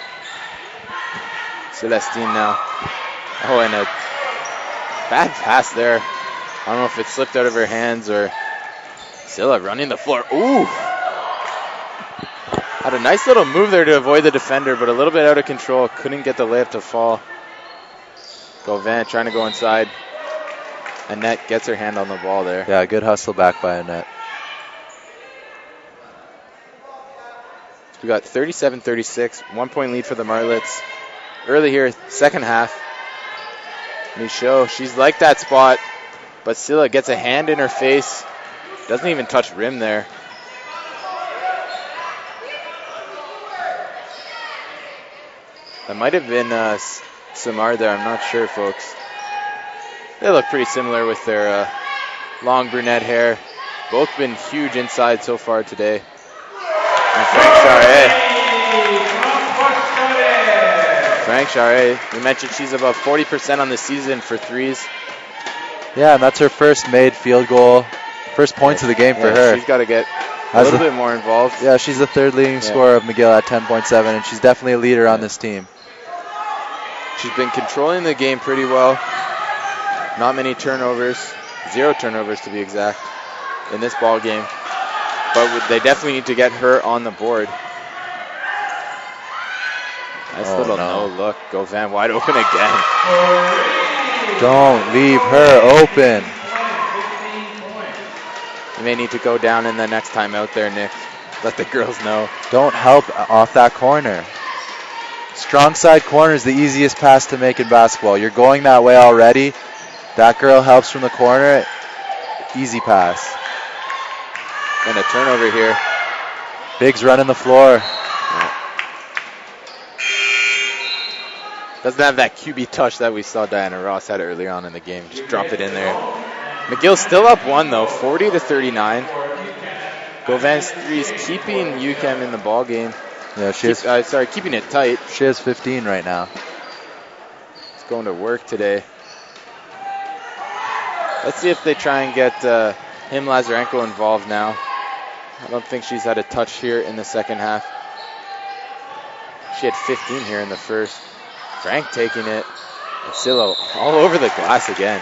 Celestine now. Oh, and a bad pass there. I don't know if it slipped out of her hands or Silla running the floor. Ooh! Had a nice little move there to avoid the defender, but a little bit out of control. Couldn't get the layup to fall. Gauvin trying to go inside. Annette gets her hand on the ball there. Yeah, good hustle back by Annette. We got thirty-seven thirty-six, one point lead for the Martlets. Early here, second half. Michaud, she's like that spot, but Silla gets a hand in her face. Doesn't even touch rim there. That might have been uh, Samar there, I'm not sure, folks. They look pretty similar with their uh, long brunette hair. Both been huge inside so far today. And Frank Charret. Frank Charest, we mentioned she's about forty percent on the season for threes. Yeah, and that's her first made field goal, first points Yeah, of the game for yeah, her. She's got to get a As little the- bit more involved. Yeah, she's the third leading Yeah. scorer of McGill at ten point seven, and she's definitely a leader on Yeah. this team. She's been controlling the game pretty well. Not many turnovers, zero turnovers to be exact, in this ball game. But they definitely need to get her on the board. Nice Oh, little no. no look. Gauvin wide open again. Don't leave her open. You may need to go down in the next time out there, Nick. Let the girls know. Don't help off that corner. Strong side corner is the easiest pass to make in basketball. You're going that way already. That girl helps from the corner. Easy pass. And a turnover here. Biggs running the floor. Doesn't have that Q B touch that we saw Diana Ross had earlier on in the game. Just drop it in there. McGill still up one though, forty to thirty-nine. Gauvin's threes keeping U Q A M in the ball game. Yeah, she Keep, has, uh, sorry, keeping it tight. she has fifteen right now. It's going to work today. Let's see if they try and get uh, him Lazarenko involved now. I don't think she's had a touch here in the second half. She had fifteen here in the first. Frank taking it. And Silo all over the glass again.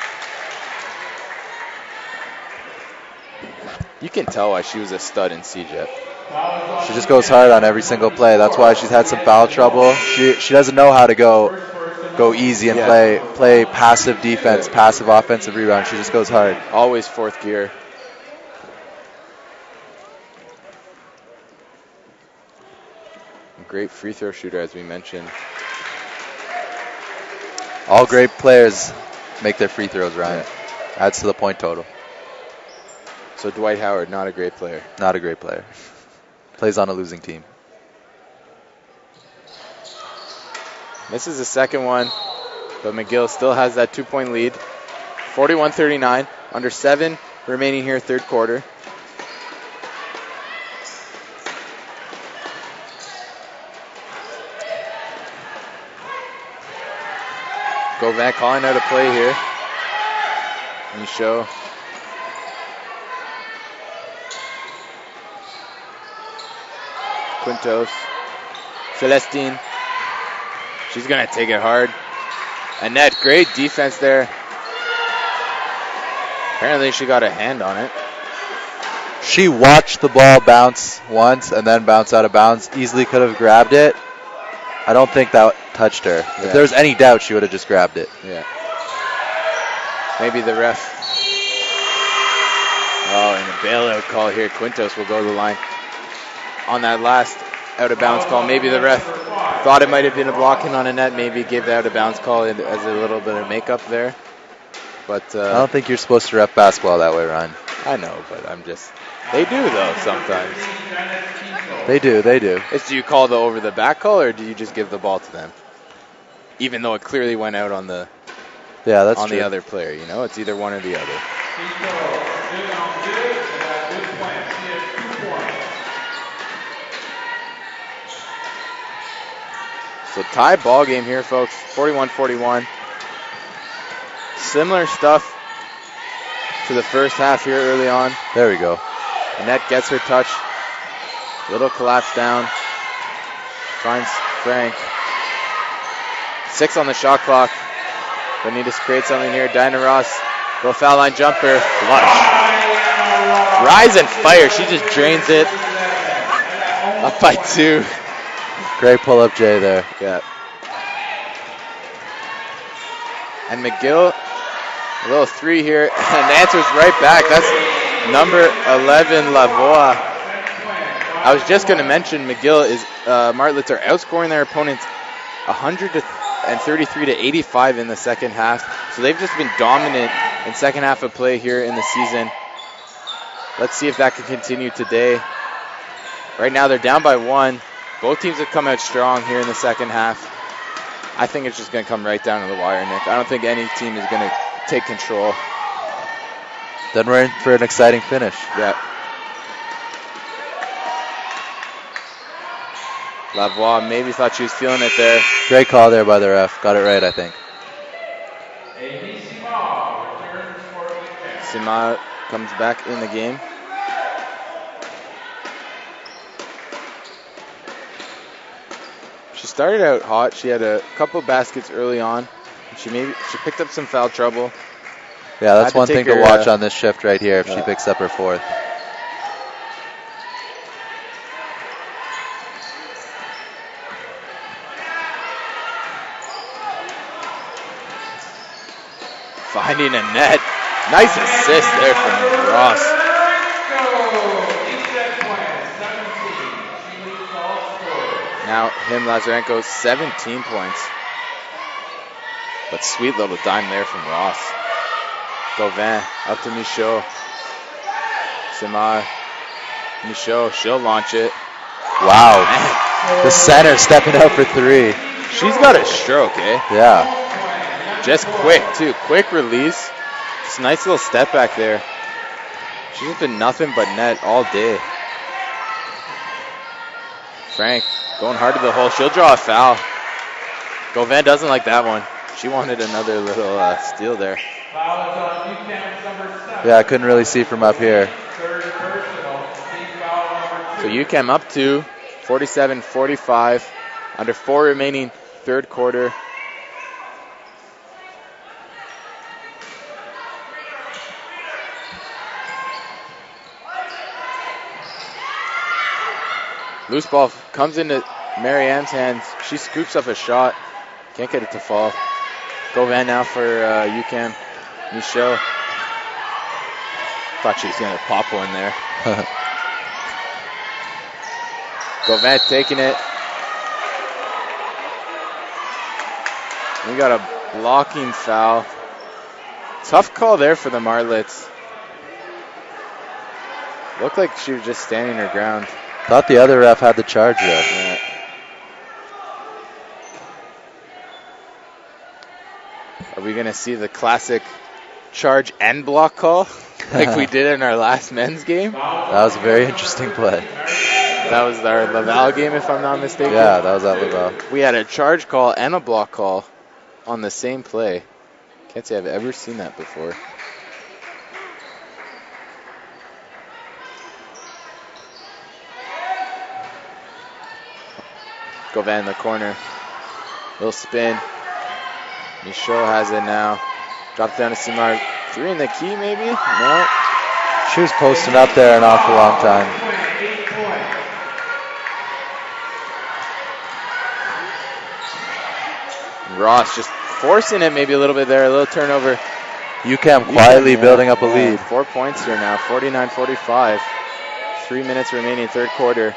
You can tell why she was a stud in C J E P. She just goes hard on every single play. That's why she's had some foul trouble. She she doesn't know how to go go easy and Yeah. play play passive defense, passive offensive rebound. She just goes hard. Always fourth gear. Great free throw shooter, as we mentioned. All great players make their free throws, Ryan. Adds to the point total. So Dwight Howard, not a great player. Not a great player. Plays on a losing team. Misses the second one, but McGill still has that two-point lead. forty-one thirty-nine, under seven remaining here, third quarter. Gauvin calling out a play here. Michaud. Quintos. Celestine. She's going to take it hard. Annette, great defense there. Apparently she got a hand on it. She watched the ball bounce once and then bounce out of bounds. Easily could have grabbed it. I don't think that touched her. Yeah. If there was any doubt, she would have just grabbed it. Yeah. Maybe the ref. Oh, and a bailout call here. Quintos will go to the line. On that last out of bounds call, maybe the ref thought it might have been a blocking on a net. Maybe gave the out of bounds call as a little bit of makeup there. But uh, I don't think you're supposed to ref basketball that way, Ryan. I know, but I'm just. They do though sometimes. They do, they do. It's, do you call the over the back call or do you just give the ball to them? Even though it clearly went out on the Yeah, that's on true. the other player, you know, it's either one or the other. So tie ball game here, folks. forty-one forty-one. Similar stuff to the first half here early on. There we go. Annette gets her touch. Little collapse down. Finds Frank. Six on the shot clock. But need to create something here. Dinah Ross. Little foul line jumper. Flush. Rise and fire. She just drains it. Up by two. Great pull-up J there. Yeah. And McGill, a little three here, and answers right back. That's number eleven, Lavoie. I was just going to mention McGill is, uh, Martlets are outscoring their opponents one thirty-three to eighty-five in the second half. So they've just been dominant in second half of play here in the season. Let's see if that can continue today. Right now they're down by one. Both teams have come out strong here in the second half. I think it's just going to come right down to the wire, Nick. I don't think any team is going to take control. Then we're in for an exciting finish. Yeah. Lavoie maybe thought she was feeling it there. Great call there by the ref. Got it right, I think. Sima comes back in the game. She started out hot. She had a couple baskets early on. She maybe she picked up some foul trouble. Yeah, that's one thing her, to watch uh, on this shift right here if yeah. she picks up her fourth. Finding a net. Nice assist there from Ross. Now him, Lazarenko, seventeen points. But sweet little dime there from Ross. Gauvin up to Michaud. Simard. Michaud, she'll launch it. Wow. Man. The center stepping out for three. She's got a stroke, eh? Yeah. Just quick, too. Quick release. Just a nice little step back there. She's just been nothing but net all day. Frank going hard to the hole. She'll draw a foul. Gauvin doesn't like that one. She wanted another little uh, steal there. Yeah, I couldn't really see from up here. So U Q A M up to forty-seven forty-five. Under four remaining third quarter. Loose ball comes into Marianne's hands. She scoops up a shot. Can't get it to fall. Gauvin now for uh, U Q A M. Michaud. Thought she was going to pop one there. Gauvin taking it. We got a blocking foul. Tough call there for the Martlets. Looked like she was just standing her ground. Thought the other ref had the charge there. Yeah. Are we going to see the classic charge and block call like we did in our last men's game? That was a very interesting play. That was our Laval game, if I'm not mistaken. Yeah, that was at Laval. We had a charge call and a block call on the same play. Can't say I've ever seen that before. Gauvin in the corner. Little spin. Michaud has it now. Drops down to Simard. Three in the key, maybe? No. She was posting up there an awful long time. Ross just forcing it maybe a little bit there. A little turnover. U Q A M quietly yeah, building up a yeah, lead. Four points here now. forty-nine forty-five. Three minutes remaining third quarter.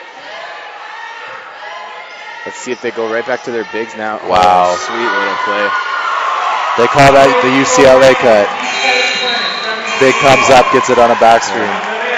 Let's see if they go right back to their bigs now. Wow. Oh, sweet little play. They call that the U C L A cut. Big comes up, gets it on a back screen.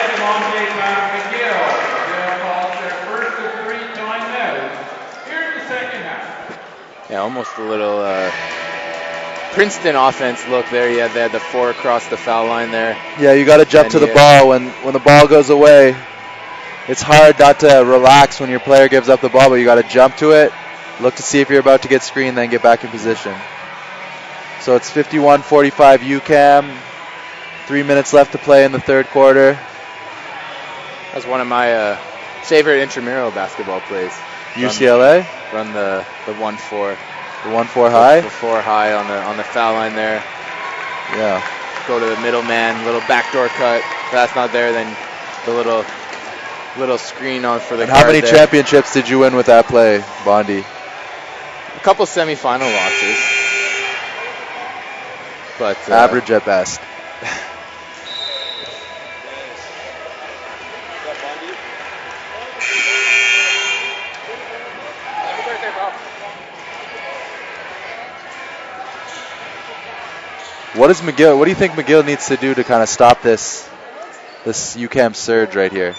Yeah, almost a little uh, Princeton offense look there. Yeah, they had the four across the foul line there. Yeah, you got to jump And to the yeah. ball. When, when the ball goes away, it's hard not to relax when your player gives up the ball, but you got to jump to it, look to see if you're about to get screened, then get back in position. So it's fifty-one forty-five U Q A M. Three minutes left to play in the third quarter. That's one of my uh, favorite intramural basketball plays. U C L A? Run the the one four. The one four high? The four high on the on the foul line there. Yeah. Go to the middle man, little backdoor cut. If that's not there, then the little little screen on for the And how guard many there. championships did you win with that play, Bondi? A couple semifinal losses. But uh, Average at best. What is McGill? What do you think McGill needs to do to kind of stop this this U Q A M surge right here?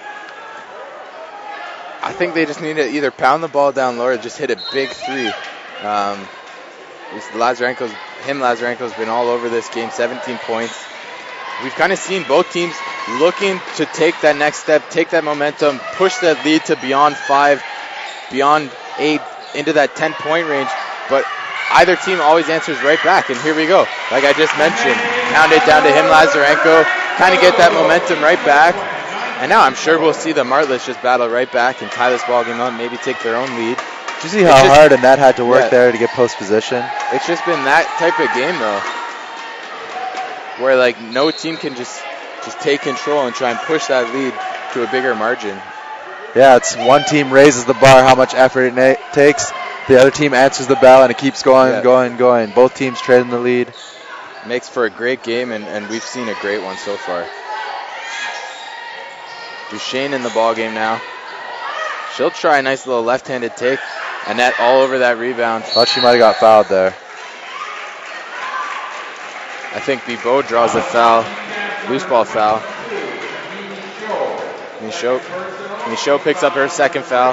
I think they just need to either pound the ball down low or just hit a big three. Um, Lazarenko's, him Lazarenko's been all over this game, seventeen points. We've kind of seen both teams looking to take that next step, take that momentum, push that lead to beyond five. beyond eight into that ten-point range, but either team always answers right back, and here we go. Like I just mentioned, pound it down to him, Lazarenko, kind of get that momentum right back, and now I'm sure we'll see the Martlets just battle right back and tie this ball game up, maybe take their own lead. Did you see how just, hard Annette had to work yeah, there to get post position? It's just been that type of game, though, where like no team can just, just take control and try and push that lead to a bigger margin. Yeah, it's one team raises the bar, how much effort it na- takes. The other team answers the bell, and it keeps going, yeah. going, going. Both teams trading the lead. Makes for a great game, and, and we've seen a great one so far. Duchesne in the ball game now. She'll try a nice little left-handed take. Annette all over that rebound. Thought she might have got fouled there. I think Bibeau draws a foul, loose ball foul. Michaud, Michaud picks up her second foul.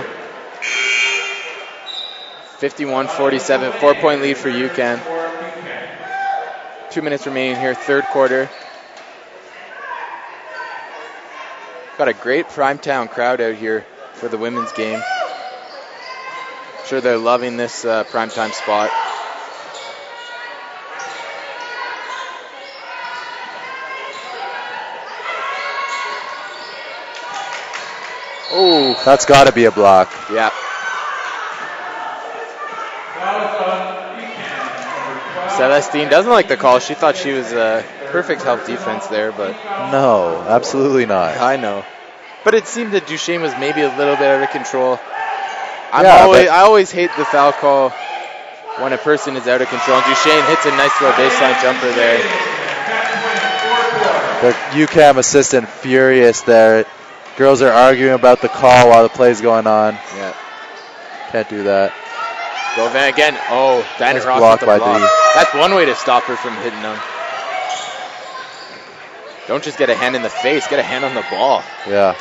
fifty-one forty-seven, four-point lead for U C A M. Two minutes remaining here, third quarter. Got a great Primetown crowd out here for the women's game. I'm sure they're loving this uh, primetime spot. Oh, that's got to be a block. Yeah. Celestine doesn't like the call. She thought she was a perfect help defense there, but no, absolutely not. I know. But it seemed that Duchesne was maybe a little bit out of control. I'm yeah, always, I always hate the foul call when a person is out of control. And Duchesne hits a nice little baseline jumper there. The U C A M assistant furious there. Girls are arguing about the call while the play's going on. Yeah. Can't do that. Gauvin again. Oh, Dinah Ross with the block. D. That's one way to stop her from hitting them. Don't just get a hand in the face. Get a hand on the ball. Yeah.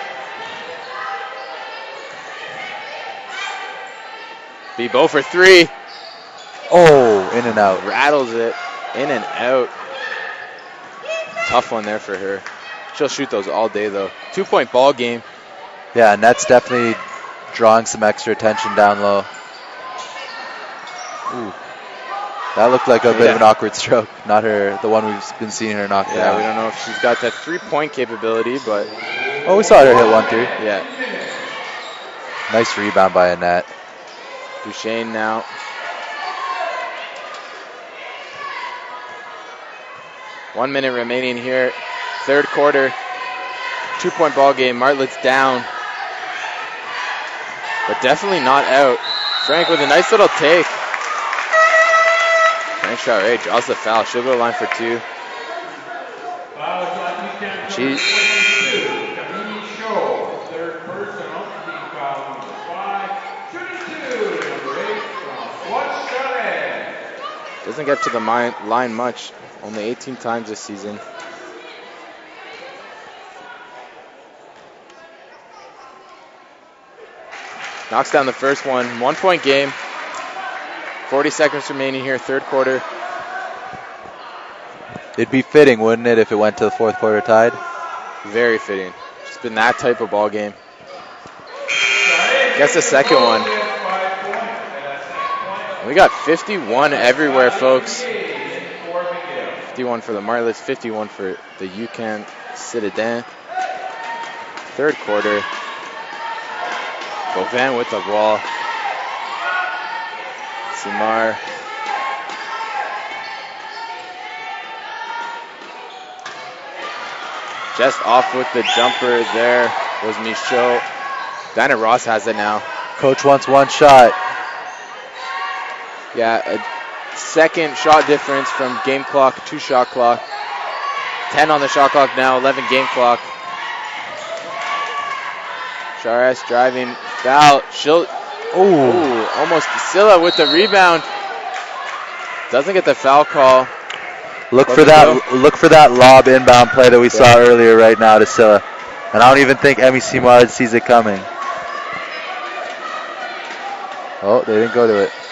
Bibeau for three. Oh, in and out. Rattles it. In and out. Tough one there for her. She'll shoot those all day, though. Two-point ball game. Yeah, and that's definitely drawing some extra attention down low. Ooh. That looked like a bit yeah. of an awkward stroke. Not her, the one we've been seeing her knock yeah, down. Yeah, we don't know if she's got that three-point capability, but... Oh, we saw her hit one three. Yeah. Nice rebound by Annette. Duchesne now. One minute remaining here. Third quarter. Two-point ball game. Martlets down. But definitely not out. Frank with a nice little take. Frank Charest draws the foul. She'll go to line for two. She... Doesn't get to the line much. Only eighteen times this season. Knocks down the first one. One-point game. forty seconds remaining here, third quarter. It'd be fitting, wouldn't it, if it went to the fourth quarter tied? Very fitting. It's been that type of ball game. Guess the second one. We got fifty-one everywhere, folks. fifty-one for the Martlets, fifty-one for the U C A M Citadins. Third quarter. Gauvin with the ball. Simar. Just off with the jumper there was Michaud. Dinah Ross has it now. Coach wants one shot. Yeah, a second shot difference from game clock to shot clock. ten on the shot clock now, eleven game clock. Charest driving, foul. She'll, ooh, almost Scylla with the rebound. Doesn't get the foul call. Look for that. Look for that lob inbound play that we yeah. saw earlier right now to Scylla. And I don't even think Emmy Simard sees it coming. Oh, they didn't go to it.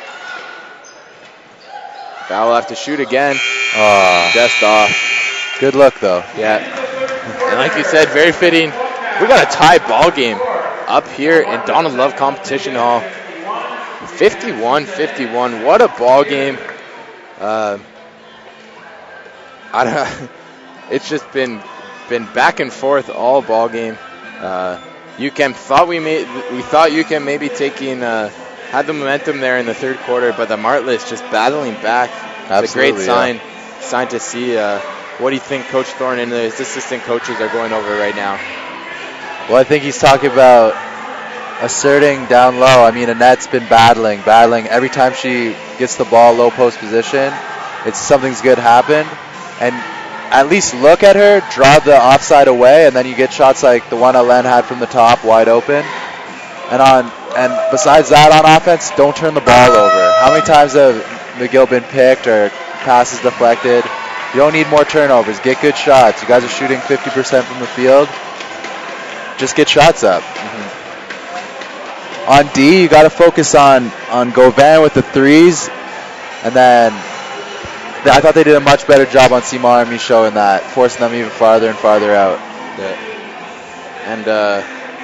Foul will have to shoot again. Oh. Just off. Good look, though. Yeah. And like you said, very fitting. We got a tie ball game. up here in Donald Love Competition Hall. fifty-one fifty-one. What a ball game. Uh, I don't, it's just been been back and forth all ball game. Uh, U Q A M thought we made we thought U Q A M maybe taking uh, had the momentum there in the third quarter, but the Martlets just battling back. It's a great sign yeah. sign to see. Uh, what do you think Coach Thorne and his assistant coaches are going over right now? Well, I think he's talking about asserting down low. I mean, Annette's been battling, battling. Every time she gets the ball low post position, it's something's good happened. And at least look at her, draw the offside away, and then you get shots like the one Alen had from the top, wide open. And on and besides that, on offense, don't turn the ball over. How many times have McGill been picked or passes deflected? You don't need more turnovers. Get good shots. You guys are shooting fifty percent from the field. Just get shots up. Mm-hmm. On D, you got to focus on on Gauvin with the threes, and then I thought they did a much better job on Simar and Michaud in that, forcing them even farther and farther out. Yeah. And uh,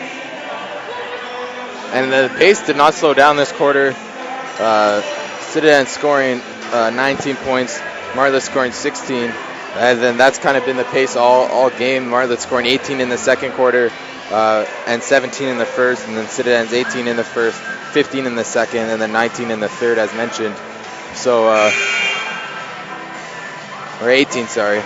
and the pace did not slow down this quarter. Uh, Citadins scoring uh, nineteen points, Martlets scoring sixteen, and then that's kind of been the pace all all game. Martlets scoring eighteen in the second quarter. Uh, and seventeen in the first, and then Citadins eighteen in the first, fifteen in the second, and then nineteen in the third, as mentioned. So, uh, or eighteen, sorry.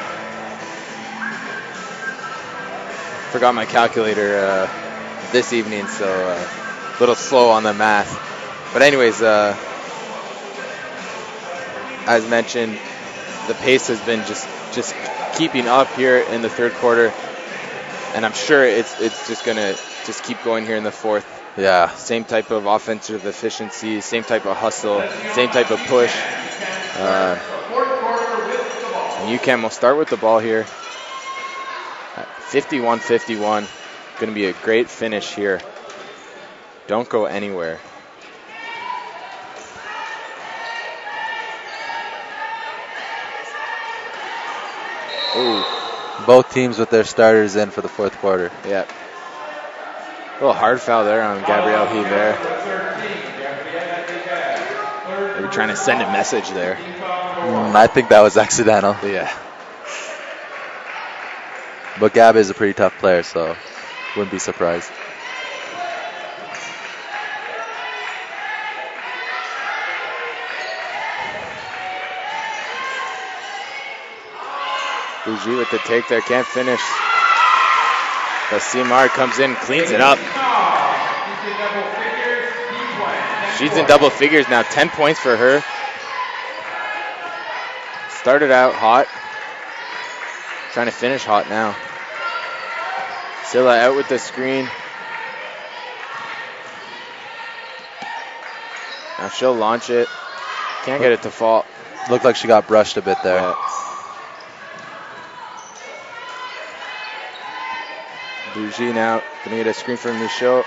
Forgot my calculator uh, this evening, so uh, a little slow on the math. But anyways, uh, as mentioned, the pace has been just just keeping up here in the third quarter. And I'm sure it's it's just going to just keep going here in the fourth. Yeah. Same type of offensive efficiency, same type of hustle, same type of push. Uh, and U Q A M will start with the ball here. fifty-one fifty-one. Going to be a great finish here. Don't go anywhere. Ooh. Both teams with their starters in for the fourth quarter. Yeah. A little hard foul there on Gabrielle Hiver. Maybe trying to send a message there. Mm, I think that was accidental. Yeah. But Gab is a pretty tough player, so wouldn't be surprised. Bougie with the take there, can't finish. But Simar comes in, cleans it up. She's in double figures now, ten points for her. Started out hot. Trying to finish hot now. Scylla out with the screen. Now she'll launch it. Can't get it to fall. Looked like she got brushed a bit there. Yeah. Bougie now, gonna get a screen from Michaud.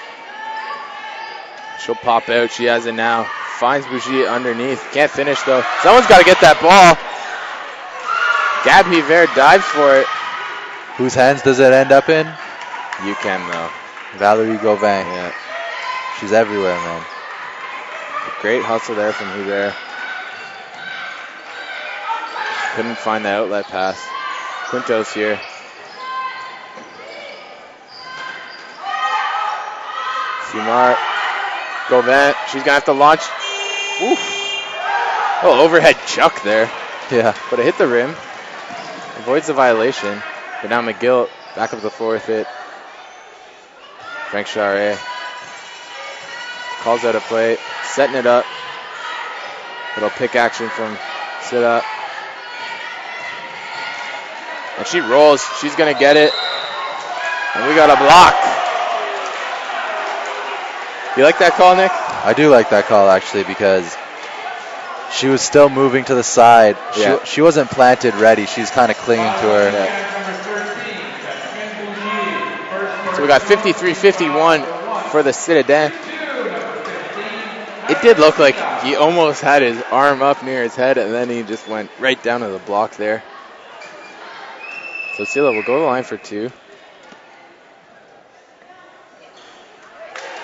She'll pop out, she has it now. Finds Bougie underneath, can't finish though. Someone's gotta get that ball. Gab Hiver dives for it. Whose hands does it end up in? U Q A M though. Valerie Gauvin. Yeah. She's everywhere, man. Great hustle there from Hiver. Couldn't find the outlet pass. Quintos here. Simar, Gauvin, she's gonna have to launch. Oof. Oh, overhead chuck there. Yeah. But it hit the rim. Avoids the violation. But now McGill back up the floor with it. Frank Charret calls out a play, setting it up. Little pick action from Sida. And she rolls. She's gonna get it. And we got a block. You like that call, Nick? I do like that call, actually, because she was still moving to the side. She, yeah. she wasn't planted ready. She's kind of clinging to her. Yeah. So we got fifty-three fifty-one for the Citadins. It did look like he almost had his arm up near his head, and then he just went right down to the block there. So Sila will go to the line for two.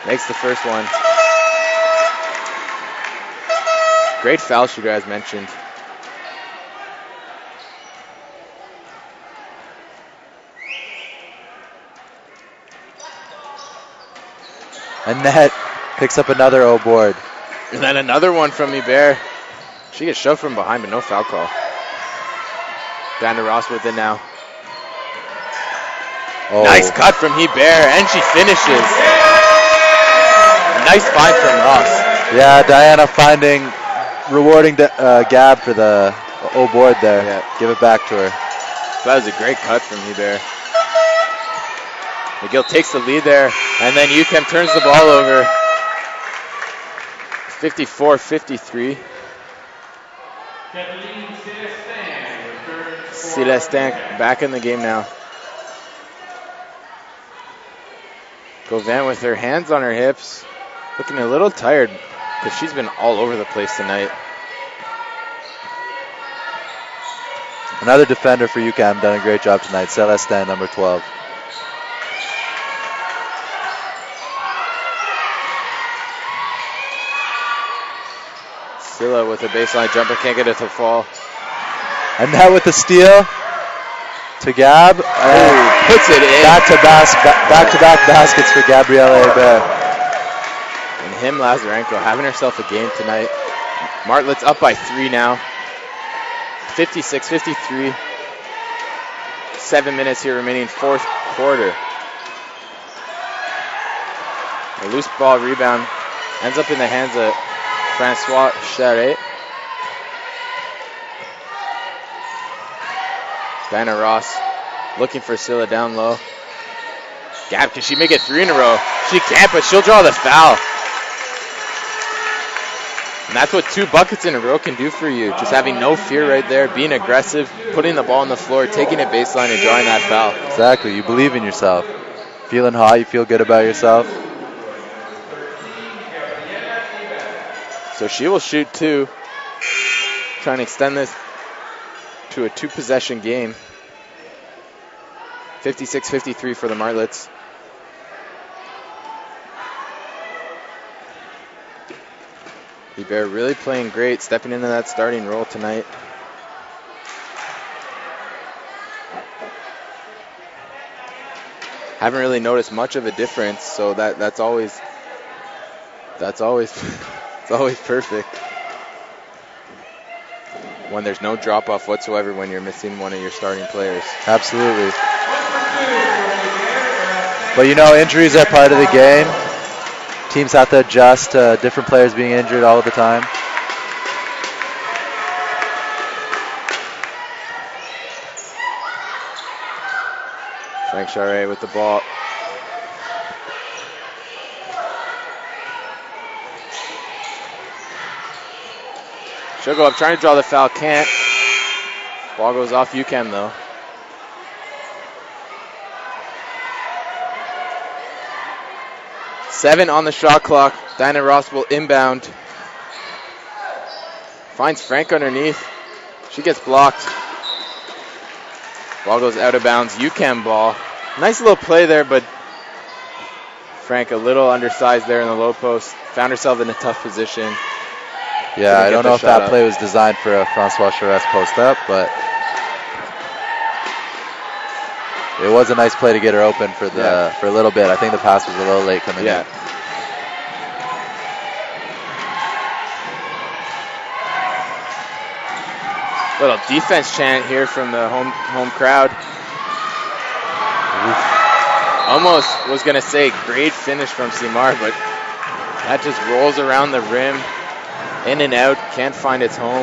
Makes the first one. Great foul shooter, as mentioned. Annette picks up another O board. And then another one from Hubert. She gets shoved from behind, but no foul call. Down to Ross with it now. Oh. Nice cut from Hubert, and she finishes. Nice find from Ross. Yeah, Diana finding, rewarding the, uh, Gab for the O board there. Yeah. Give it back to her. That was a great cut from Hubert. McGill takes the lead there, and then U Q A M turns the ball over. fifty-four fifty-three. Célestin back in the game now. Gauvin with her hands on her hips, looking a little tired because she's been all over the place tonight. Another defender for U Q A M, done a great job tonight. Célestin, number twelve. Scylla with a baseline jumper, can't get it to fall. And now with the steal to Gab. Oh, puts it in. Back to bas- back to back baskets for Gabriella Hébert. And him, Lazarenko, having herself a game tonight. Martlets up by three now. fifty-six fifty-three. Seven minutes here remaining, fourth quarter. A loose ball rebound ends up in the hands of Francois Charret. Diana Ross looking for Scylla down low. Gab, can she make it three in a row? She can't, but she'll draw the foul. And that's what two buckets in a row can do for you. Just having no fear right there, being aggressive, putting the ball on the floor, taking it baseline and drawing that foul. Exactly, you believe in yourself. Feeling hot, you feel good about yourself. So she will shoot two. Trying to extend this to a two-possession game. fifty-six fifty-three for the Martlets. Hubert really playing great, stepping into that starting role tonight. Haven't really noticed much of a difference, so that that's always that's always it's always perfect. When there's no drop-off whatsoever when you're missing one of your starting players. Absolutely. But you know, injuries are part of the game. Teams have to adjust to different players being injured all the time. Frank Charret with the ball. She'll go up, trying to draw the foul, can't. Ball goes off U Q A M though. Seven on the shot clock. Diana Ross will inbound. Finds Frank underneath. She gets blocked. Ball goes out of bounds. U Q A M ball. Nice little play there, but Frank a little undersized there in the low post. Found herself in a tough position. Yeah, I don't know if that up. play was designed for a Francois Charest post up, but it was a nice play to get her open for the yeah. for a little bit. I think the pass was a little late coming yeah. in. Little defense chant here from the home home crowd. Oof. Almost was gonna say great finish from Simar, but that just rolls around the rim. In and out, can't find its home.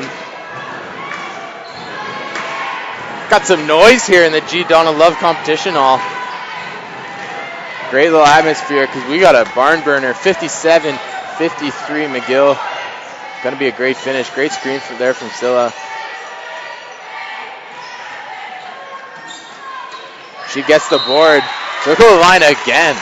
Got some noise here in the G. Donald Love competition hall. Great little atmosphere because we got a barn burner. fifty-seven fifty-three McGill. Gonna be a great finish. Great screen from there from Scylla. She gets the board. Circle the line again.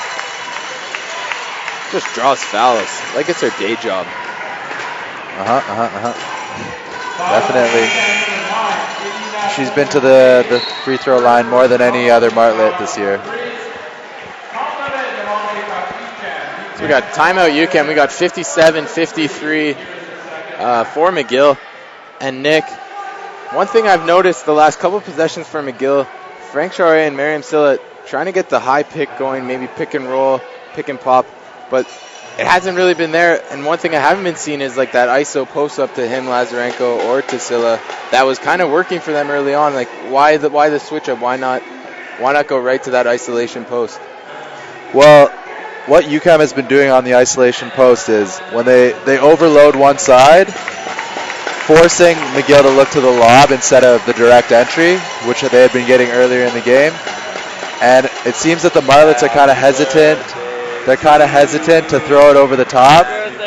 Just draws fouls like it's her day job. Uh-huh, uh-huh, uh-huh. Definitely. She's been to the, the free throw line more than any other Martlet this year. So we got timeout U C A M. We got fifty-seven fifty-three uh, for McGill. And Nick, one thing I've noticed the last couple of possessions for McGill, Frank Charest and Miriam Silla trying to get the high pick going, maybe pick and roll, pick and pop, but it hasn't really been there. And one thing I haven't been seeing is like that I S O post up to him, Lazarenko, or to Silla. That was kind of working for them early on. Like why the why the switch up? Why not why not go right to that isolation post? Well, what U C A M has been doing on the isolation post is when they, they overload one side, forcing McGill to look to the lob instead of the direct entry, which they had been getting earlier in the game. And it seems that the Martlets are kind of hesitant. They're kind of hesitant to throw it over the top.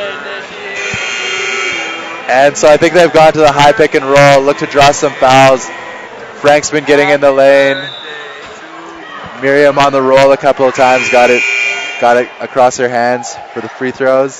And so I think they've gone to the high pick and roll, look to draw some fouls. Frank's been getting in the lane. Miriam on the roll a couple of times, got it, got it across her hands for the free throws.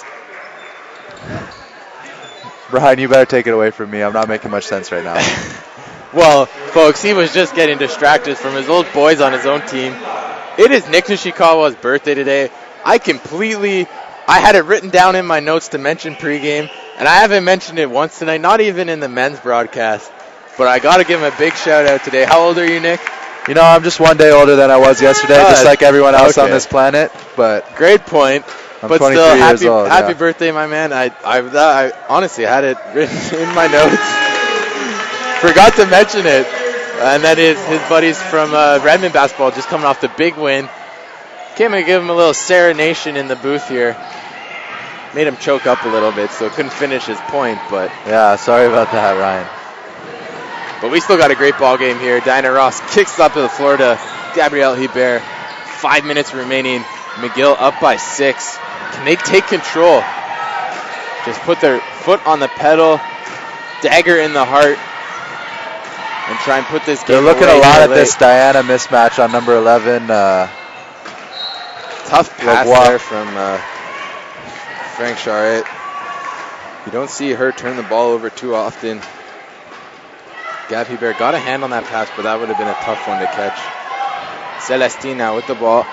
Brian, you better take it away from me. I'm not making much sense right now. Well, folks, he was just getting distracted from his old boys on his own team. It is Nick Nishikawa's birthday today. I completely, I had it written down in my notes to mention pregame, and I haven't mentioned it once tonight, not even in the men's broadcast. But I got to give him a big shout out today. How old are you, Nick? You know, I'm just one day older than I was yesterday, oh, just like everyone else okay. on this planet. But great point. I'm but twenty-three still, years happy, old, happy yeah. birthday, my man. I, I, I honestly had it written in my notes. Forgot to mention it. And that is his buddies from uh, Redmond basketball just coming off the big win. Came and give him a little serenation in the booth here. Made him choke up a little bit, so couldn't finish his point. But yeah, sorry about that, Ryan. But we still got a great ball game here. Diana Ross kicks up to the floor to Gabrielle Hebert. Five minutes remaining. McGill up by six. Can they take control? Just put their foot on the pedal, dagger in the heart, and try and put this game They're looking away a lot at late. this Diana mismatch on number eleven. Uh, Tough pass Lavoie. there from uh, Frank Charest. You don't see her turn the ball over too often. Gab Hebert got a hand on that pass, but that would have been a tough one to catch. Celestine now with the ball.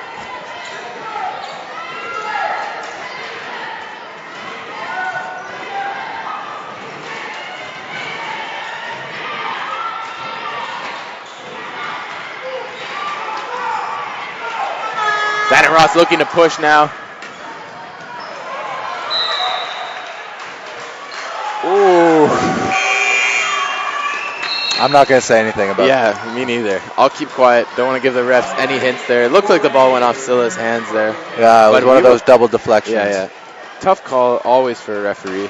Diana Ross looking to push now. Ooh. I'm not going to say anything about Yeah, that. me neither. I'll keep quiet. Don't want to give the refs any hints there. It looked like the ball went off Silla's hands there. Yeah, it was But one of we those were- double deflections. Yeah, yeah. Tough call always for a referee.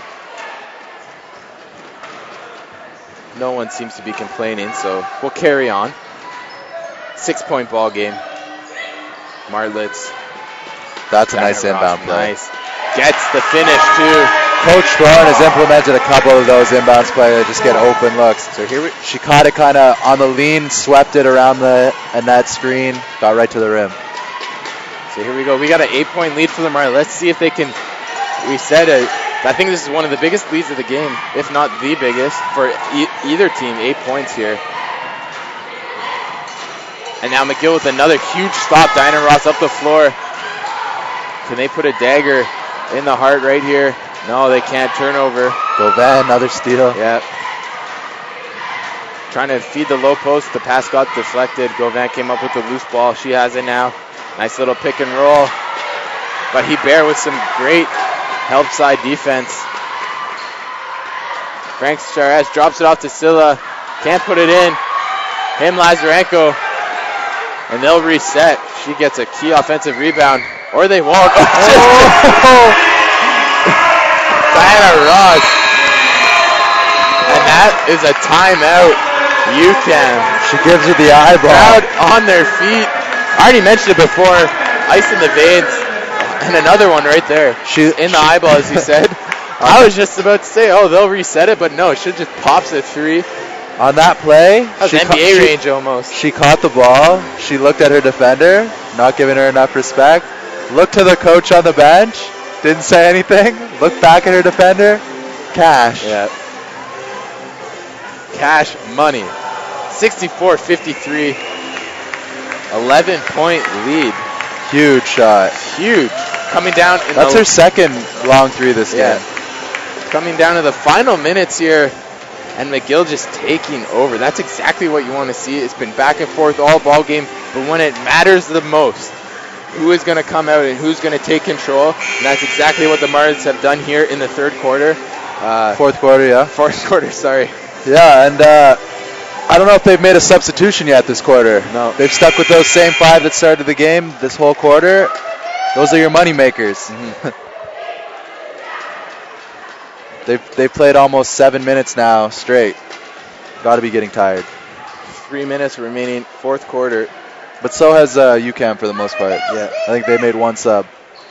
No one seems to be complaining, so we'll carry on. Six-point ball game. Martlets. That's a Diana nice Ross, inbound play. Nice. Gets the finish, too. Coach Thorne has implemented a couple of those inbounds plays that just get open looks. So here we... She caught it kind of on the lean, swept it around the and that screen, got right to the rim. So here we go. We got an eight-point lead for the Martlets. Let's see if they can reset it. I think this is one of the biggest leads of the game, if not the biggest, for e- either team. Eight points here. And now McGill with another huge stop. Diana Ross up the floor. Can they put a dagger in the heart right here? No, they can't. Turnover. Gauvin, another steal. Yep. Trying to feed the low post. The pass got deflected. Gauvin came up with the loose ball. She has it now. Nice little pick and roll. But Hebert with some great help side defense. Frank Charest drops it off to Silla. Can't put it in. Him, Lazarenko. And they'll reset. She gets a key offensive rebound. Or they won't. Oh. Diana Ross. And that is a timeout. U C A M. She gives it the eyeball. Crowd on their feet. I already mentioned it before. Ice in the veins. And another one right there. She, in the she, eyeball, as you said. I was just about to say, oh, they'll reset it, but no, she just pops a three. On that play, That was she N ca- B A she- range almost. She caught the ball. She looked at her defender, not giving her enough respect. Looked to the coach on the bench, didn't say anything. Looked back at her defender. Cash. Yeah. Cash money. sixty-four fifty-three. eleven point lead. Huge shot. Huge. coming down. In That's the, her second long three this yeah, game. coming down to the final minutes here, and McGill just taking over. That's exactly what you want to see. It's been back and forth all ball game, but when it matters the most, who is going to come out and who's going to take control, and that's exactly what the Martlets have done here in the third quarter. Uh, Fourth quarter, yeah. Fourth quarter, sorry. Yeah, and uh, I don't know if they've made a substitution yet this quarter. No. They've stuck with those same five that started the game this whole quarter. Those are your money makers. Mm-hmm. they've, they've played almost seven minutes now straight. Got to be getting tired. Three minutes remaining, fourth quarter. But so has uh, U QAM for the most part. Yeah. I think they made one sub.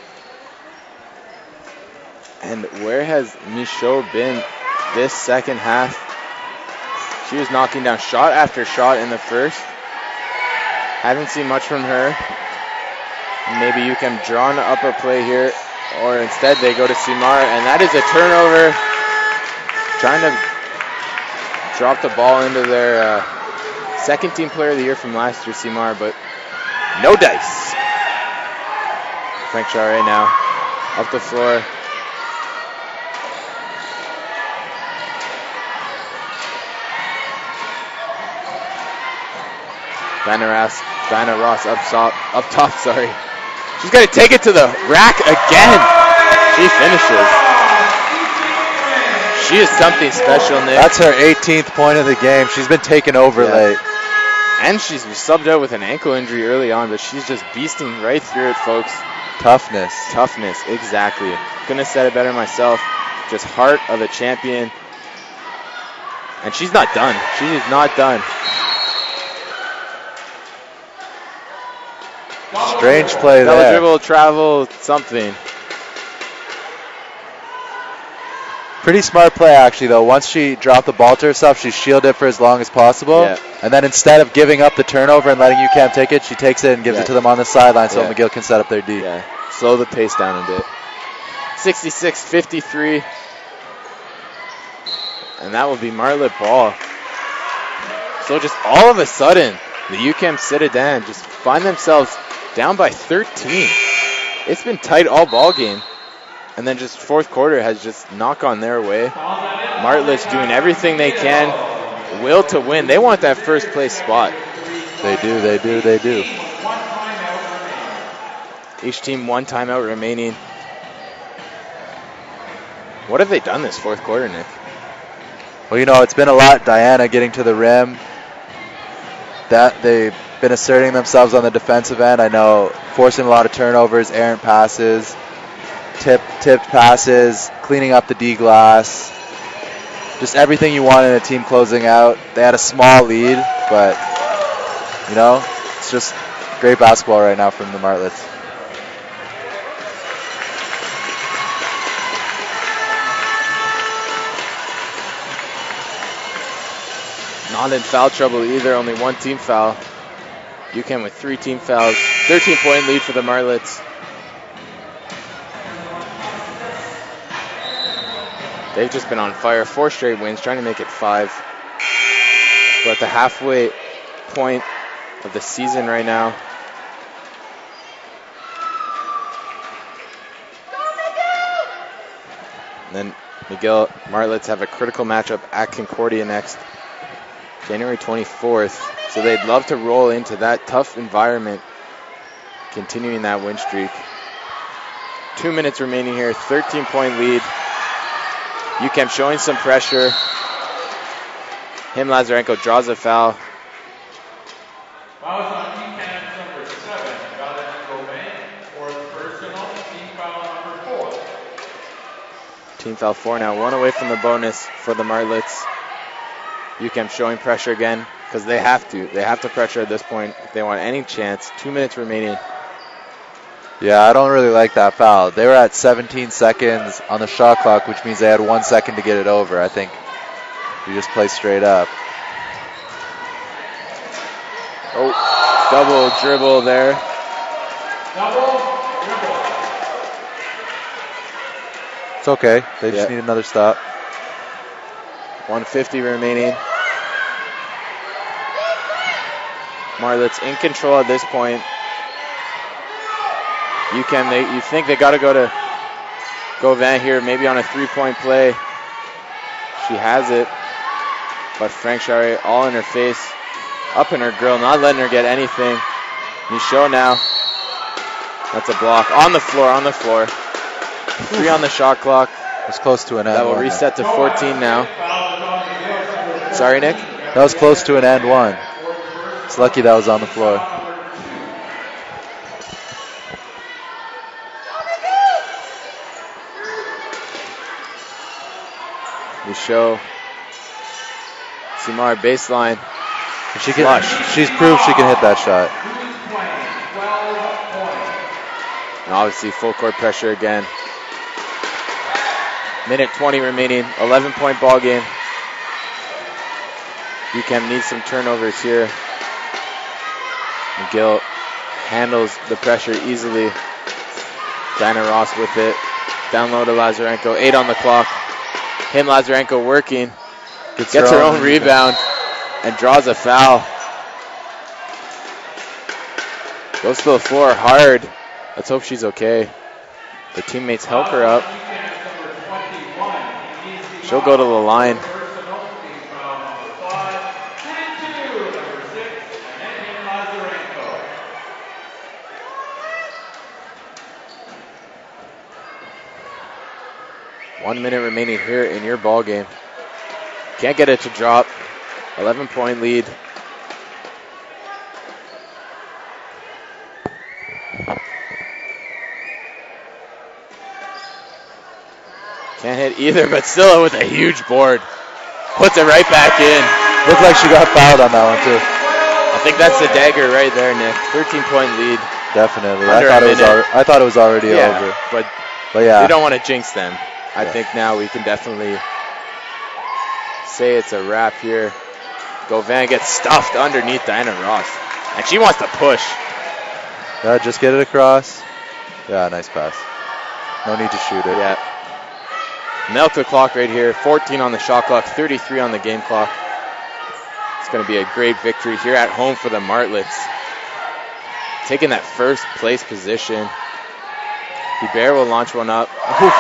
And where has Michaud been this second half? She was knocking down shot after shot in the first. Haven't seen much from her. Maybe U QAM draw an upper play here, or instead they go to Simar, and that is a turnover. Trying to drop the ball into their uh, second team player of the year from last year, Simar, but no dice. Frank Charest now up the floor. Diana Ross, Diana Ross up top, up top, sorry. She's going to take it to the rack again. She finishes. She is something special, Nick. That's her eighteenth point of the game. She's been taken over Yeah. late. And she's subbed out with an ankle injury early on, but she's just beasting right through it, folks. Toughness. Toughness, exactly. Couldn't have said it better myself. Just heart of a champion. And she's not done. She is not done. Strange play Double there. dribble, travel, something. Pretty smart play, actually, though. Once she dropped the ball to herself, she shielded it for as long as possible. Yeah. And then instead of giving up the turnover and letting U QAM take it, she takes it and gives Yeah. it to them on the sideline so Yeah. McGill can set up their D. Yeah, slow the pace down a bit. sixty-six fifty-three. And that will be Martlet ball. So just all of a sudden, the U QAM Citadins just find themselves down by thirteen. It's been tight all ball game. And then just fourth quarter has just not gone their way. Martlets doing everything they can, will to win. They want that first place spot. They do, they do, they do. Each team one timeout remaining. What have they done this fourth quarter, Nick? Well, you know, it's been a lot. Diana getting to the rim. That they've been asserting themselves on the defensive end. I know, forcing a lot of turnovers, errant passes, tip, tipped passes, cleaning up the D glass. Just everything you want in a team closing out. They had a small lead, but, you know, it's just great basketball right now from the Martlets. Not in foul trouble either, only one team foul. U QAM with three team fouls. thirteen point lead for the Martlets. They've just been on fire. Four straight wins, trying to make it five. We're at the halfway point of the season right now. And then McGill Martlets have a critical matchup at Concordia next, January twenty-fourth. So they'd love to roll into that tough environment, continuing that win streak. Two minutes remaining here, thirteen point lead. U QAM showing some pressure. Him Lazarenko draws a foul. Fouls on U QAM number seven, Valerie Gobain, fourth personal, team foul number four. Team foul four now, one away from the bonus for the Martlets. U QAM showing pressure again, because they have to. They have to pressure at this point if they want any chance. Two minutes remaining. Yeah, I don't really like that foul. They were at seventeen seconds on the shot clock, which means they had one second to get it over. I think you just play straight up. Oh, double dribble there. Double dribble. It's okay. They just Yeah. need another stop. one fifty remaining. Martlets in control at this point. U Q A M, they, you think they got to go to Gauvin here, maybe on a three-point play. She has it, but Frank Shari all in her face, up in her grill, not letting her get anything. Michaud now. That's a block. On the floor, on the floor. Three on the shot clock. It's close to an end. That will reset to fourteen now. Sorry, Nick? That was close to an and one. It's lucky that was on the floor. Michaud. Simar baseline. She can, she's proved she can hit that shot. And obviously full court pressure again. Minute twenty remaining, eleven point ball game. U Q A M needs some turnovers here. McGill handles the pressure easily. Diana Ross with it. Down low to Lazarenko, eight on the clock. Him, Lazarenko working. Gets, gets her, her own, own rebound and draws a foul. Goes to the floor hard. Let's hope she's okay. Her teammates help her up. She'll go to the line. One minute remaining here in your ball game. Can't get it to drop. eleven point lead. Can't hit either, but still with a huge board. Puts it right back in. Looked like she got fouled on that one too. I think that's the dagger right there, Nick. thirteen point lead. Definitely. I thought, it was al- I thought it was already yeah, over. But, but yeah. we don't want to jinx them. I yeah. think now we can definitely say it's a wrap here. Gauvin gets stuffed underneath Diana Ross. And she wants to push. Yeah, just get it across. Yeah, nice pass. No need to shoot it. Yeah. Milk the clock right here. fourteen on the shot clock, thirty-three on the game clock. It's going to be a great victory here at home for the Martlets. Taking that first place position. Hubert will launch one up.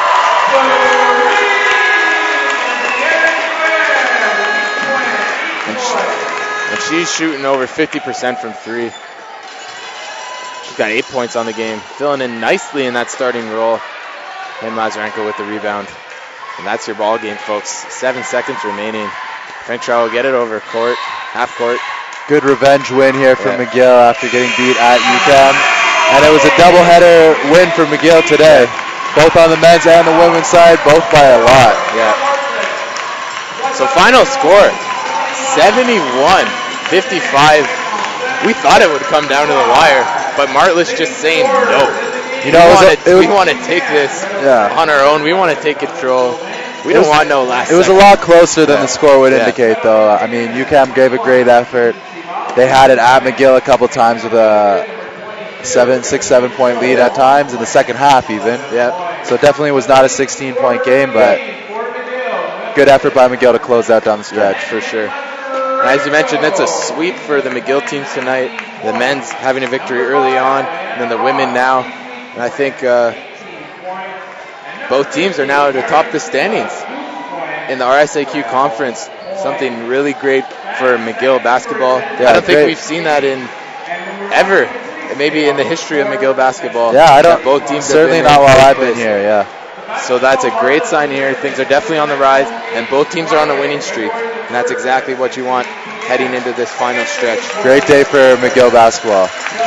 And, she, and she's shooting over fifty percent from three. She's got eight points on the game. Filling in nicely in that starting role. And Lazarenko with the rebound. And that's your ball game, folks. Seven seconds remaining. Frank Trout will get it over court, half court. Good revenge win here for yeah. McGill after getting beat at U Q A M. And it was a doubleheader win for McGill today. Both on the men's and the women's side, both by a lot. Yeah. So final score, seventy-one fifty-five. We thought it would come down to the wire, but Martlets just saying no. You know, we want to take this yeah. on our own. We want to take control. We don't want no last It was second. a lot closer than yeah. the score would yeah. indicate, though. I mean, U Q A M gave a great effort. They had it at McGill a couple times with a seven, six, seven point lead yeah. at times in the second half, even. Yeah. So it definitely was not a sixteen point game, but good effort by McGill to close that down the stretch. Yeah, for sure. And as you mentioned, that's a sweep for the McGill teams tonight. The men's having a victory early on, and then the women now. And I think uh, both teams are now atop the standings in the R S E Q conference. Something really great for McGill basketball. Yeah, I don't think great. we've seen that in ever, maybe in the history of McGill basketball. Yeah, I don't. Both teams certainly not while I've been here. Yeah. So that's a great sign here. Things are definitely on the rise, and both teams are on a winning streak, and that's exactly what you want heading into this final stretch. Great day for McGill basketball.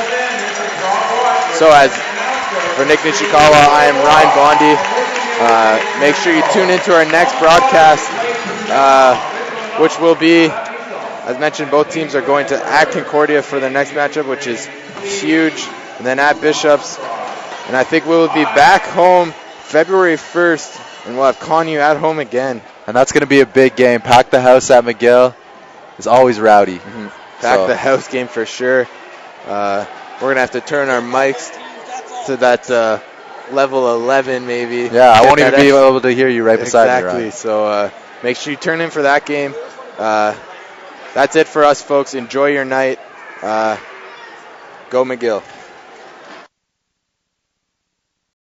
So as for Nick Nishikawa, I am Ryan Bondi. Uh, make sure you tune into our next broadcast, uh, which will be, as mentioned, both teams are going to at Concordia for their next matchup, which is huge, and then at Bishops. And I think we'll be back home February first, and we'll have Connu at home again. And that's going to be a big game. Pack the house at McGill is always rowdy. Mm-hmm. Pack so. the house game for sure. Uh, we're going to have to turn our mics to that uh, level eleven maybe. Yeah, I won't even be extra. able to hear you right beside exactly. me. Exactly. So uh, make sure you turn in for that game. Uh, that's it for us, folks. Enjoy your night. Uh, go McGill.